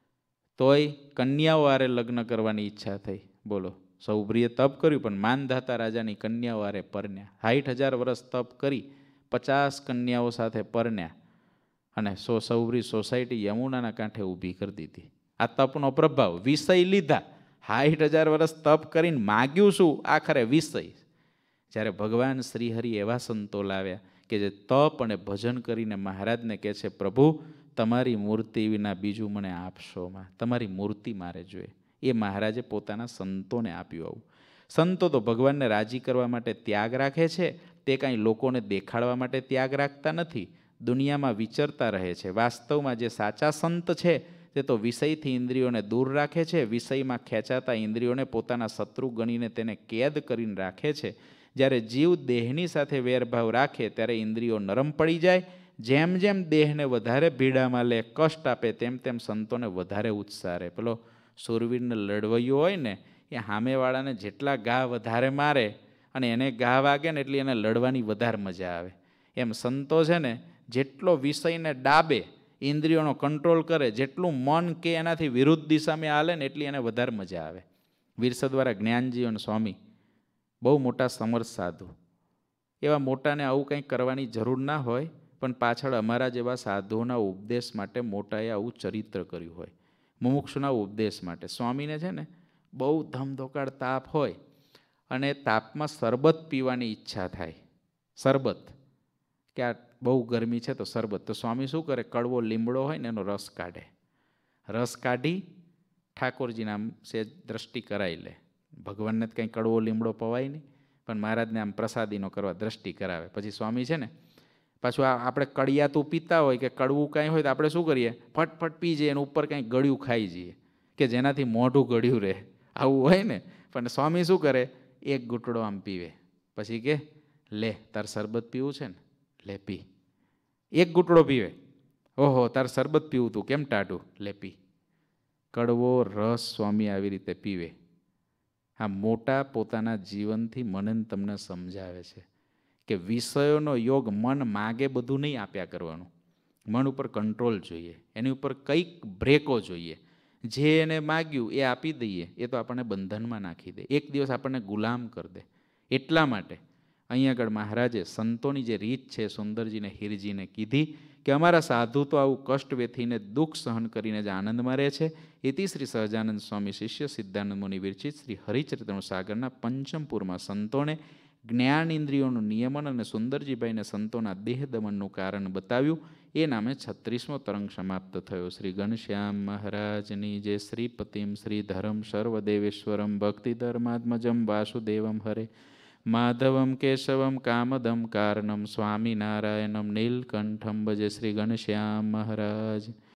તોય કન્યાઓ હારે લગ્ન કરવાની ઈચ્છા થઈ. બોલો, સૌભ્રિય તપ કર્યું પણ માનધાતા રાજાની કન્યાઓ હારે પરણ્યા. સાઠ હજાર વર્ષ તપ કરી પચાસ કન્યાઓ સાથે પરણ્યા અને સો સૌભ્રી સોસાયટી યમુનાના કાંઠે ઊભી કરી દીધી. આ તપનો પ્રભાવ. વિષય લીધા, સાઠ હજાર વર્ષ તપ કરીને માગ્યું શું? આખરે વિષય. જ્યારે ભગવાન શ્રીહરિ એવા સંતો લાવ્યા કે જે તપ અને ભજન કરીને મહારાજને કહે છે, પ્રભુ તમારી મૂર્તિ વિના બીજું મને આપશોમાં, તમારી મૂર્તિ મારે જોઈએ. એ મહારાજે પોતાના સંતોને આપ્યું. આવું સંતો તો ભગવાનને રાજી કરવા માટે ત્યાગ રાખે છે, તે કાંઈ લોકોને દેખાડવા માટે ત્યાગ રાખતા નથી. દુનિયામાં વિચરતા રહે છે. વાસ્તવમાં જે સાચા સંત છે તે તો વિષયથી ઇન્દ્રિયોને દૂર રાખે છે, વિષયમાં ખેંચાતા ઇન્દ્રિયોને પોતાના શત્રુ ગણીને તેને કેદ કરીને રાખે છે. જ્યારે જીવ દેહની સાથે વેરભાવ રાખે ત્યારે ઇન્દ્રિયો નરમ પડી જાય. જેમ જેમ દેહને વધારે ભીડામાં લે, કષ્ટ આપે, તેમ તેમ સંતોને વધારે ઉત્સાહ રહે. પેલો સુરવીરને લડવૈયો હોય ને, એ સામેવાળાને જેટલા ઘા વધારે મારે અને એને ઘા વાગે ને એટલી એને લડવાની વધારે મજા આવે. એમ સંતો છે ને, જેટલો વિષયને ડાબે, ઇન્દ્રિયોનો કંટ્રોલ કરે, જેટલું મન કે એનાથી વિરુદ્ધ દિશામાં હાલે ને એટલી એને વધારે મજા આવે. વીરસદ્વારા જ્ઞાનજી અને સ્વામી બહુ મોટા સમર્થ સાધુ. એવા મોટાને આવું કંઈ કરવાની જરૂર ના હોય, પણ પાછળ અમારા જેવા સાધુઓના ઉપદેશ માટે મોટાએ આવું ચરિત્ર કર્યું હોય, મુમુક્ષુના ઉપદેશ માટે. સ્વામીને છે ને બહુ ધમધોકાળ તાપ હોય અને તાપમાં શરબત પીવાની ઈચ્છા થાય. શરબત કે આ બહુ ગરમી છે તો શરબત. તો સ્વામી શું કરે? કડવો લીમડો હોય ને એનો રસ કાઢે. રસ કાઢી ઠાકોરજીને આમ સે દ્રષ્ટિ કરાવી લે. ભગવાનને જ કંઈ કડવો લીમડો પવાય નહીં, પણ મહારાજને આમ પ્રસાદીનો કરવા દ્રષ્ટિ કરાવે. પછી સ્વામી છે ને પાછું આ આપણે કડિયાતું પીતા હોય કે કડવું કાંઈ હોય તો આપણે શું કરીએ? ફટફટ પી જઈએ અને ઉપર કાંઈ ગળ્યું ખાઈ જઈએ કે જેનાથી મોઢું ગળ્યું રહે. આવું હોય ને, પણ સ્વામી શું કરે? એક ઘૂંટડો આમ પીવે, પછી કે લે તાર શરબત પીવું છે ને, લે પી. એક ઘૂંટડો પીવે. ઓહો તાર શરબત પીવું તું, કેમ ટાઢું? લે પી. કડવો રસ સ્વામી આવી રીતે પીવે. આ મોટા પોતાના જીવનથી મને તમને સમજાવે છે કે વિષયોનો યોગ, મન માગે બધું નહીં આપ્યા કરવાનું. મન ઉપર કંટ્રોલ જોઈએ, એની ઉપર કંઈક બ્રેકો જોઈએ. જે એને માગ્યું એ આપી દઈએ, એ તો આપણને બંધનમાં નાખી દે, એક દિવસ આપણને ગુલામ કરી દે. એટલા માટે અહીંયા આગળ મહારાજે સંતોની જે રીત છે સુંદરજીને હીરજીને કીધી કે અમારા સાધુ તો આવું કષ્ટ વેથીને દુઃખ સહન કરીને જ આનંદમાં રહે છે. ઇતિ શ્રી સહજાનંદ સ્વામી શિષ્ય સિદ્ધાનંદ મુનિ વિરચિત શ્રી હરિચરિત્ર સાગરના પંચમપુરમાં સંતોને જ્ઞાન ઇન્દ્રિયોનું નિયમન અને સુંદરજીભાઈને સંતોના દેહ દમનનું કારણ બતાવ્યું. એ નામે છત્રીસમો તરંગ સમાપ્ત થયો. શ્રી ઘનશ્યામ મહારાજની જે શ્રીપતિમ શ્રીધરમ સર્વદેવેશ્વરમ ભક્તિધર્માત્મજમ વાસુદેવમ હરે માધવમ કેશવમ કામદમ કારણમ સ્વામિનારાયણમ નીલકંઠમ ભજે. શ્રી ઘનશ્યામ મહારાજ.